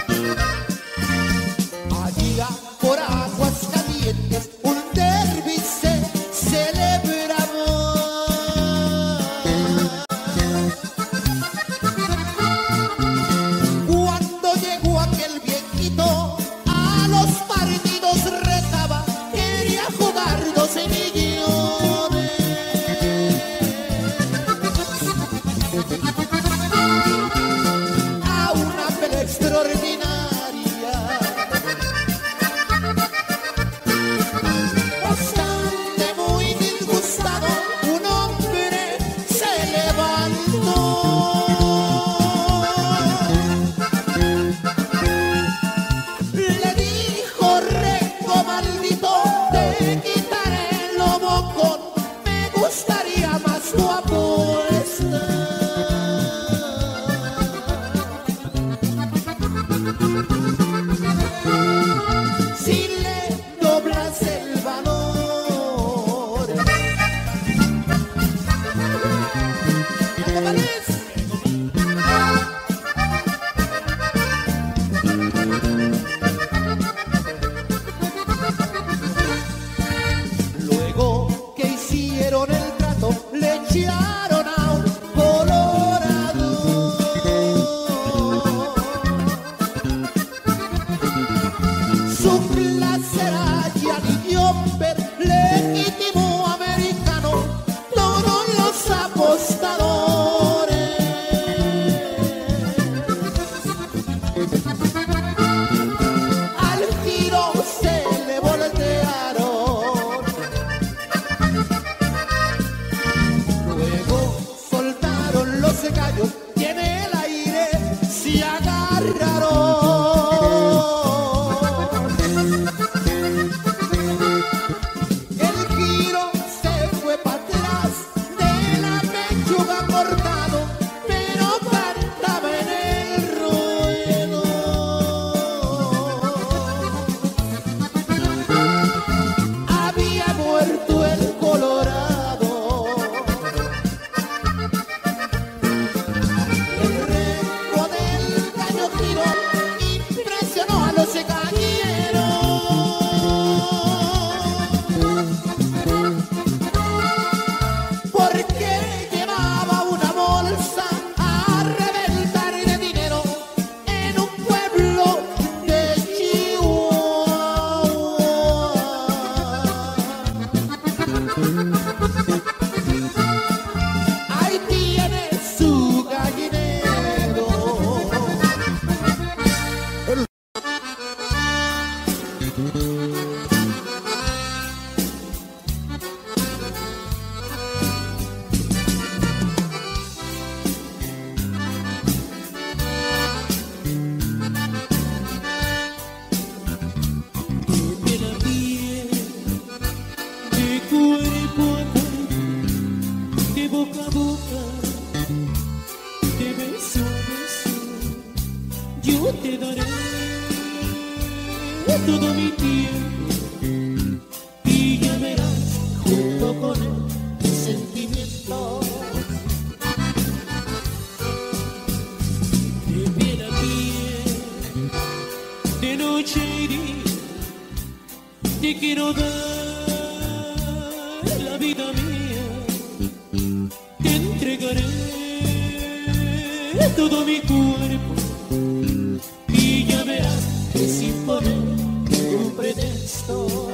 Ahí tiene su gallinero. Todo mi tiempo y ya verás junto con el sentimiento de piel a piel, de noche y día. Te quiero dar la vida mía, te entregaré todo mi cuerpo y ya verás que sin poner un pretexto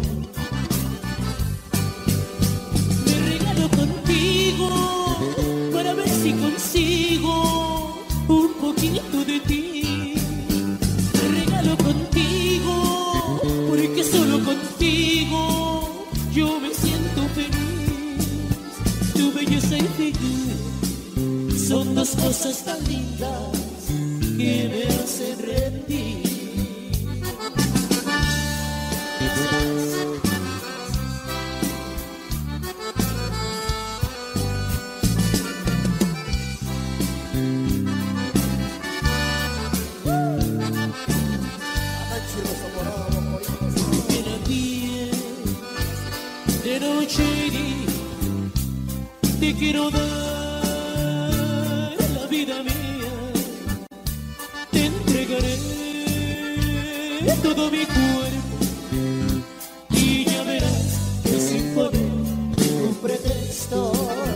me regalo contigo para ver si consigo un poquito de ti. Me regalo contigo porque solo contigo yo me siento feliz. Tu belleza y figura son dos cosas tan lindas que me hacen rendir. De noche y día te quiero dar la vida mía, te entregaré todo mi cuerpo y ya verás que sin poner un pretexto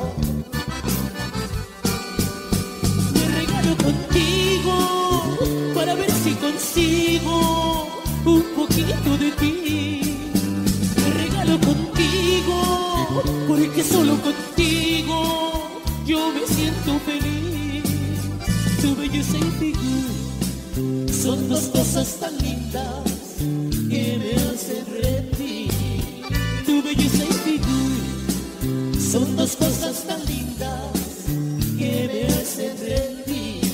me regalo contigo para ver si consigo un poquito de ti. Me regalo contigo porque solo contigo yo me siento feliz. Tu belleza y figura son dos cosas tan lindas que me hacen rendir. Tu belleza y figura son dos cosas tan lindas que me hacen rendir.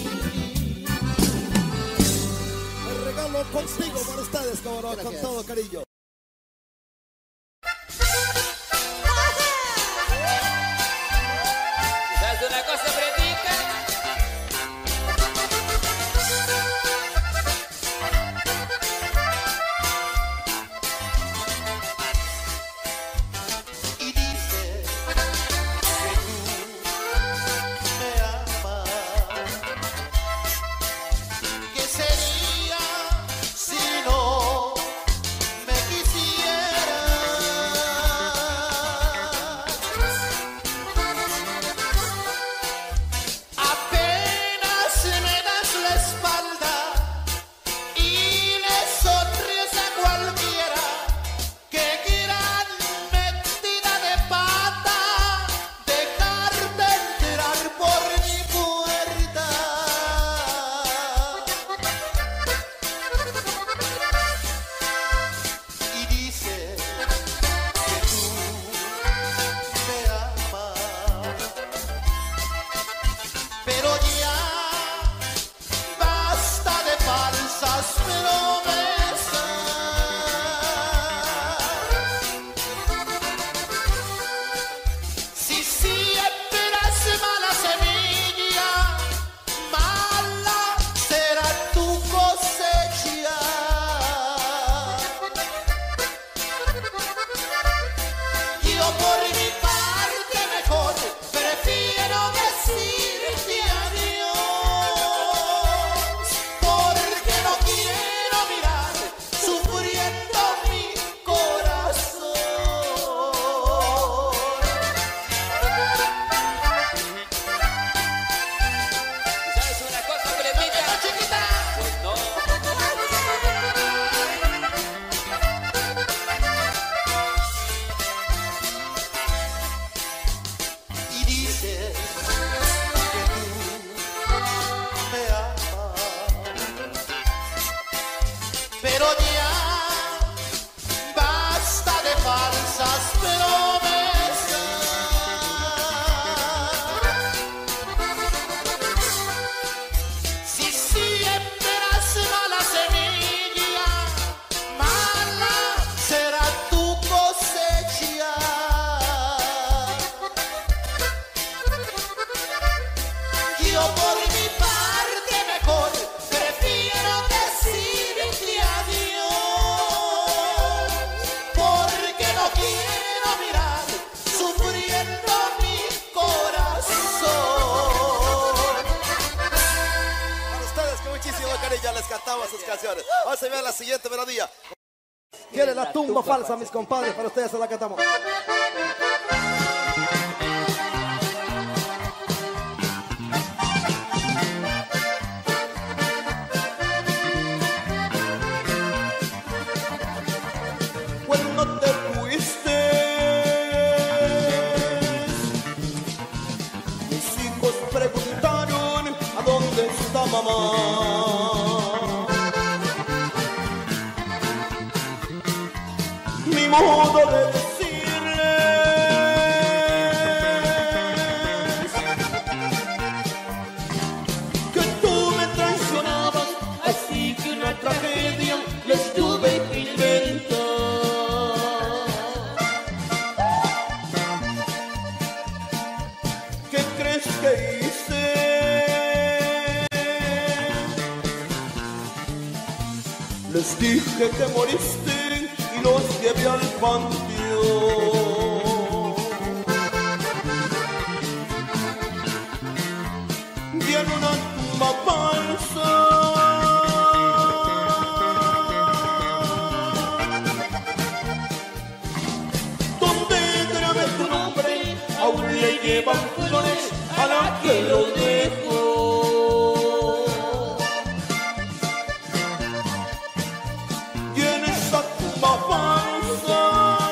Me regalo contigo para ustedes, cabrón, con todo cariño. ¿Sabes una cosa, Bretica? Y dice que tú me amas. ¿Qué sería si no me les cantamos sus canciones. Vamos a ver la siguiente melodía. Quiere la tumba falsa, mis compadres, para ustedes se la cantamos. Cuando te fuiste, mis hijos preguntaron a dónde está mamá. Mi modo de decirles que tú me traicionabas, así que una tragedia les tuve que inventar. ¿Qué crees que hice? Les dije que moriste y los llevé al panteón. Y en una tumba falsa donde grabé tu nombre, aún le llevan flores a la que lo dejó. Y en esa tumba falsa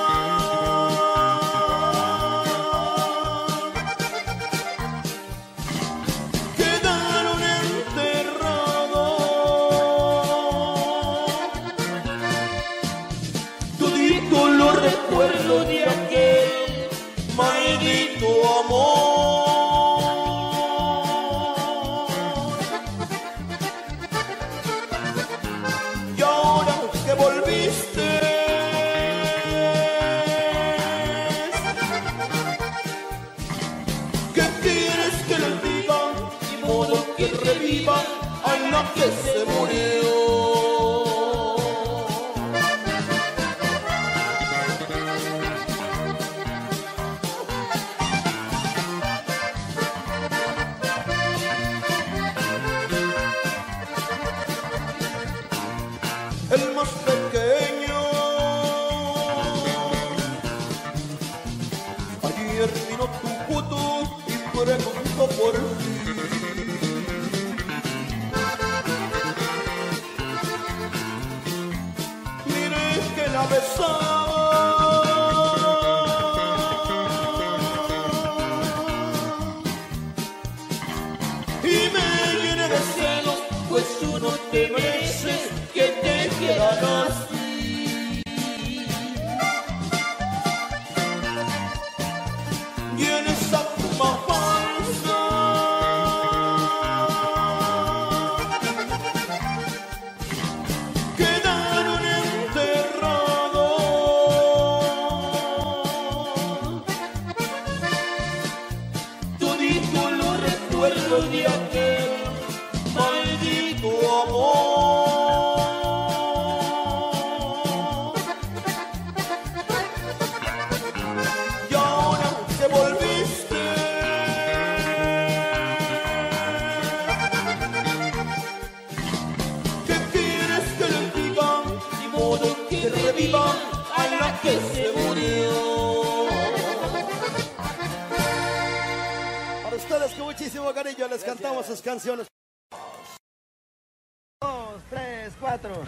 quedaron enterrados todito lo recuerdo de aquel maldito amor. Y ahora que volviste, ¿qué quieres que les diga? Ni modo que reviva a la que se murió. El más pequeño ayer vino tu foto y preguntó por ti. Miré que la besaba y me llené de celos, pues tú no te mereces que te quieran así. Y en esa tumba falsa quedaron enterrados todito lo recuerdo de aquel maldito amor. Y ahora que volviste, ¿qué quieres que les diga? Ni modo que reviva a la que se murió. Para ustedes con muchísimo cariño les cantamos sus canciones. 2, 3, 4.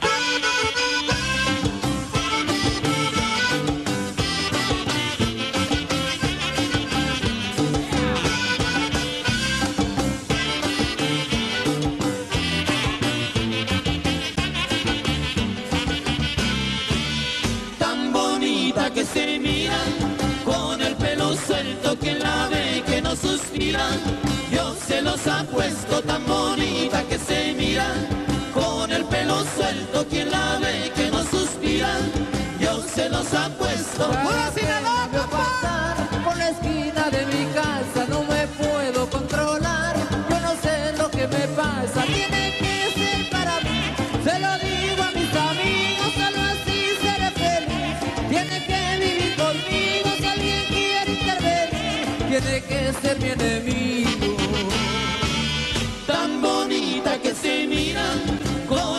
Tan bonita que se mira, con el pelo suelto, que la ve, que no suspira. Yo se los apuesto, tan bonita que se mira, con el pelo suelto, quien la ve, que no suspira. Yo se los apuesto. Cada vez que veo pasar por la esquina de mi casa, no me puedo controlar. Yo no sé lo que me pasa, tiene que ser para mí. Se lo digo a mis amigos, solo así seré feliz. Tiene que vivir conmigo, si alguien quiere intervenir, tiene que ser mi enemigo. Tan bonita que se mira, con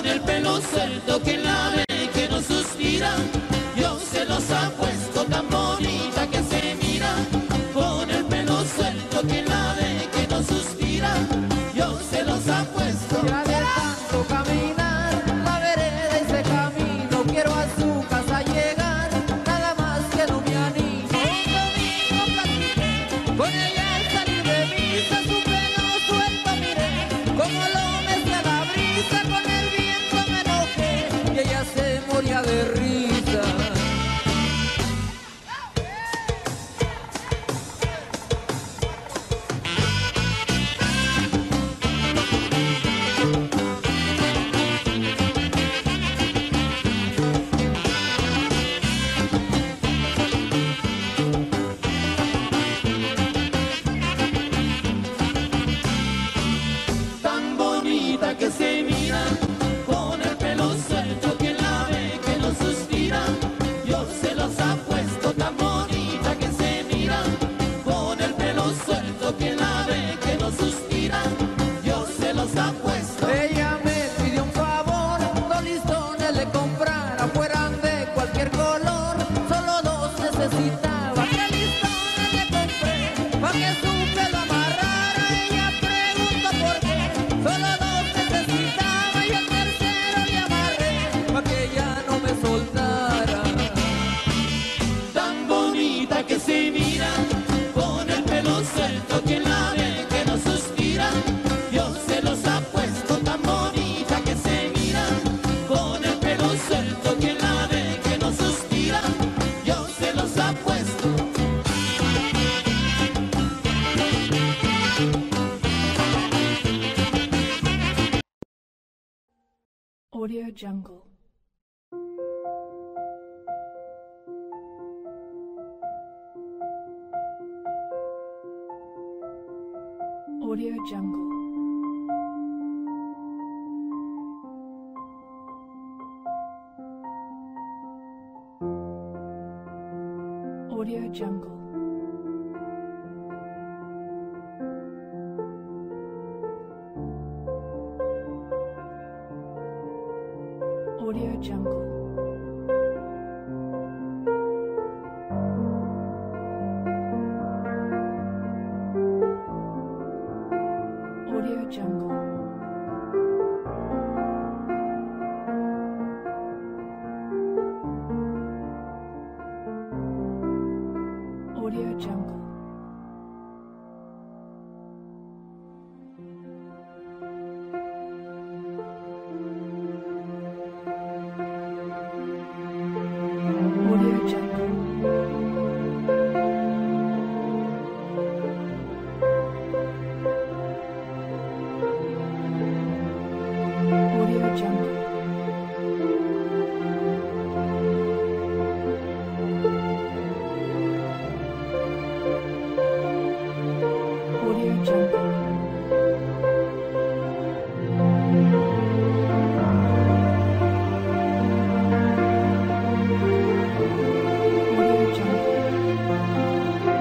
suelto, quien la ve que no suspira. Yo se los apuesto, tan bonita que se mira. Con el pelo suelto, quien la ve que no suspira. Yo se los apuesto. Ya de tanto caminar la vereda y ese camino, quiero a su casa llegar, nada más que no me animo. Un domingo platiqué con ella al salir de misa, su pelo suelto miré, como lo mezcla la brisa, con el viento me enojé y ella se moría de risa. Tan bonita que se mira, con el pelo suelto, quien la ve que no suspira. Yo se los apuesto, tan bonita que se mira, con el pelo suelto, quien la ve que no suspira. Yo se los apuesto. Ella me pidió un favor, dos listones le comprara, fueran de cualquier color, solo dos necesitaba. Tres listones le compré, pa' que su pelo amarrara. Ella preguntó por qué, solo dos necesitaba y el tercero le amarré, pa' que ella no me soltara. Tan bonita que se mira, con el pelo suelto, quien la ve que no suspira. Yo se los apuesto, tan bonita que se mira, con el pelo suelto, quien la ve que no suspira. Yo se los apuesto. Audio Jungle. Audio Jungle. Audio Jungle. Audio Jungle. Audio Jungle. Audio Jungle. Audio Jungle. Audio Jungle. Audio Jungle. Audio Jungle.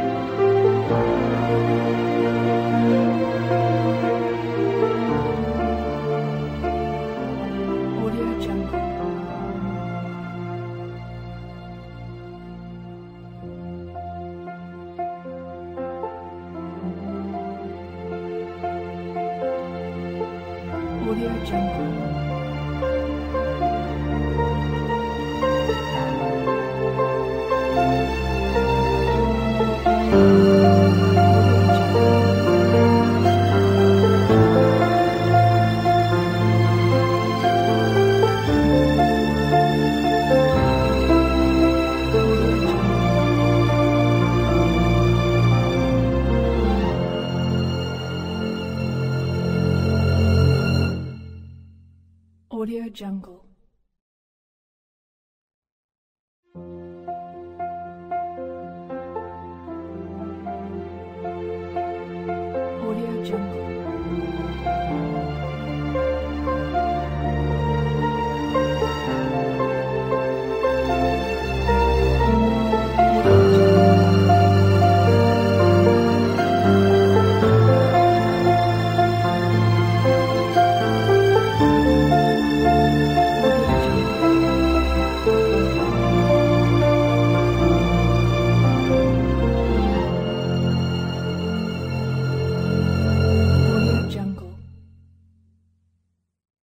Audio Jungle. Audio Jungle. Audio Jungle. Audio Jungle.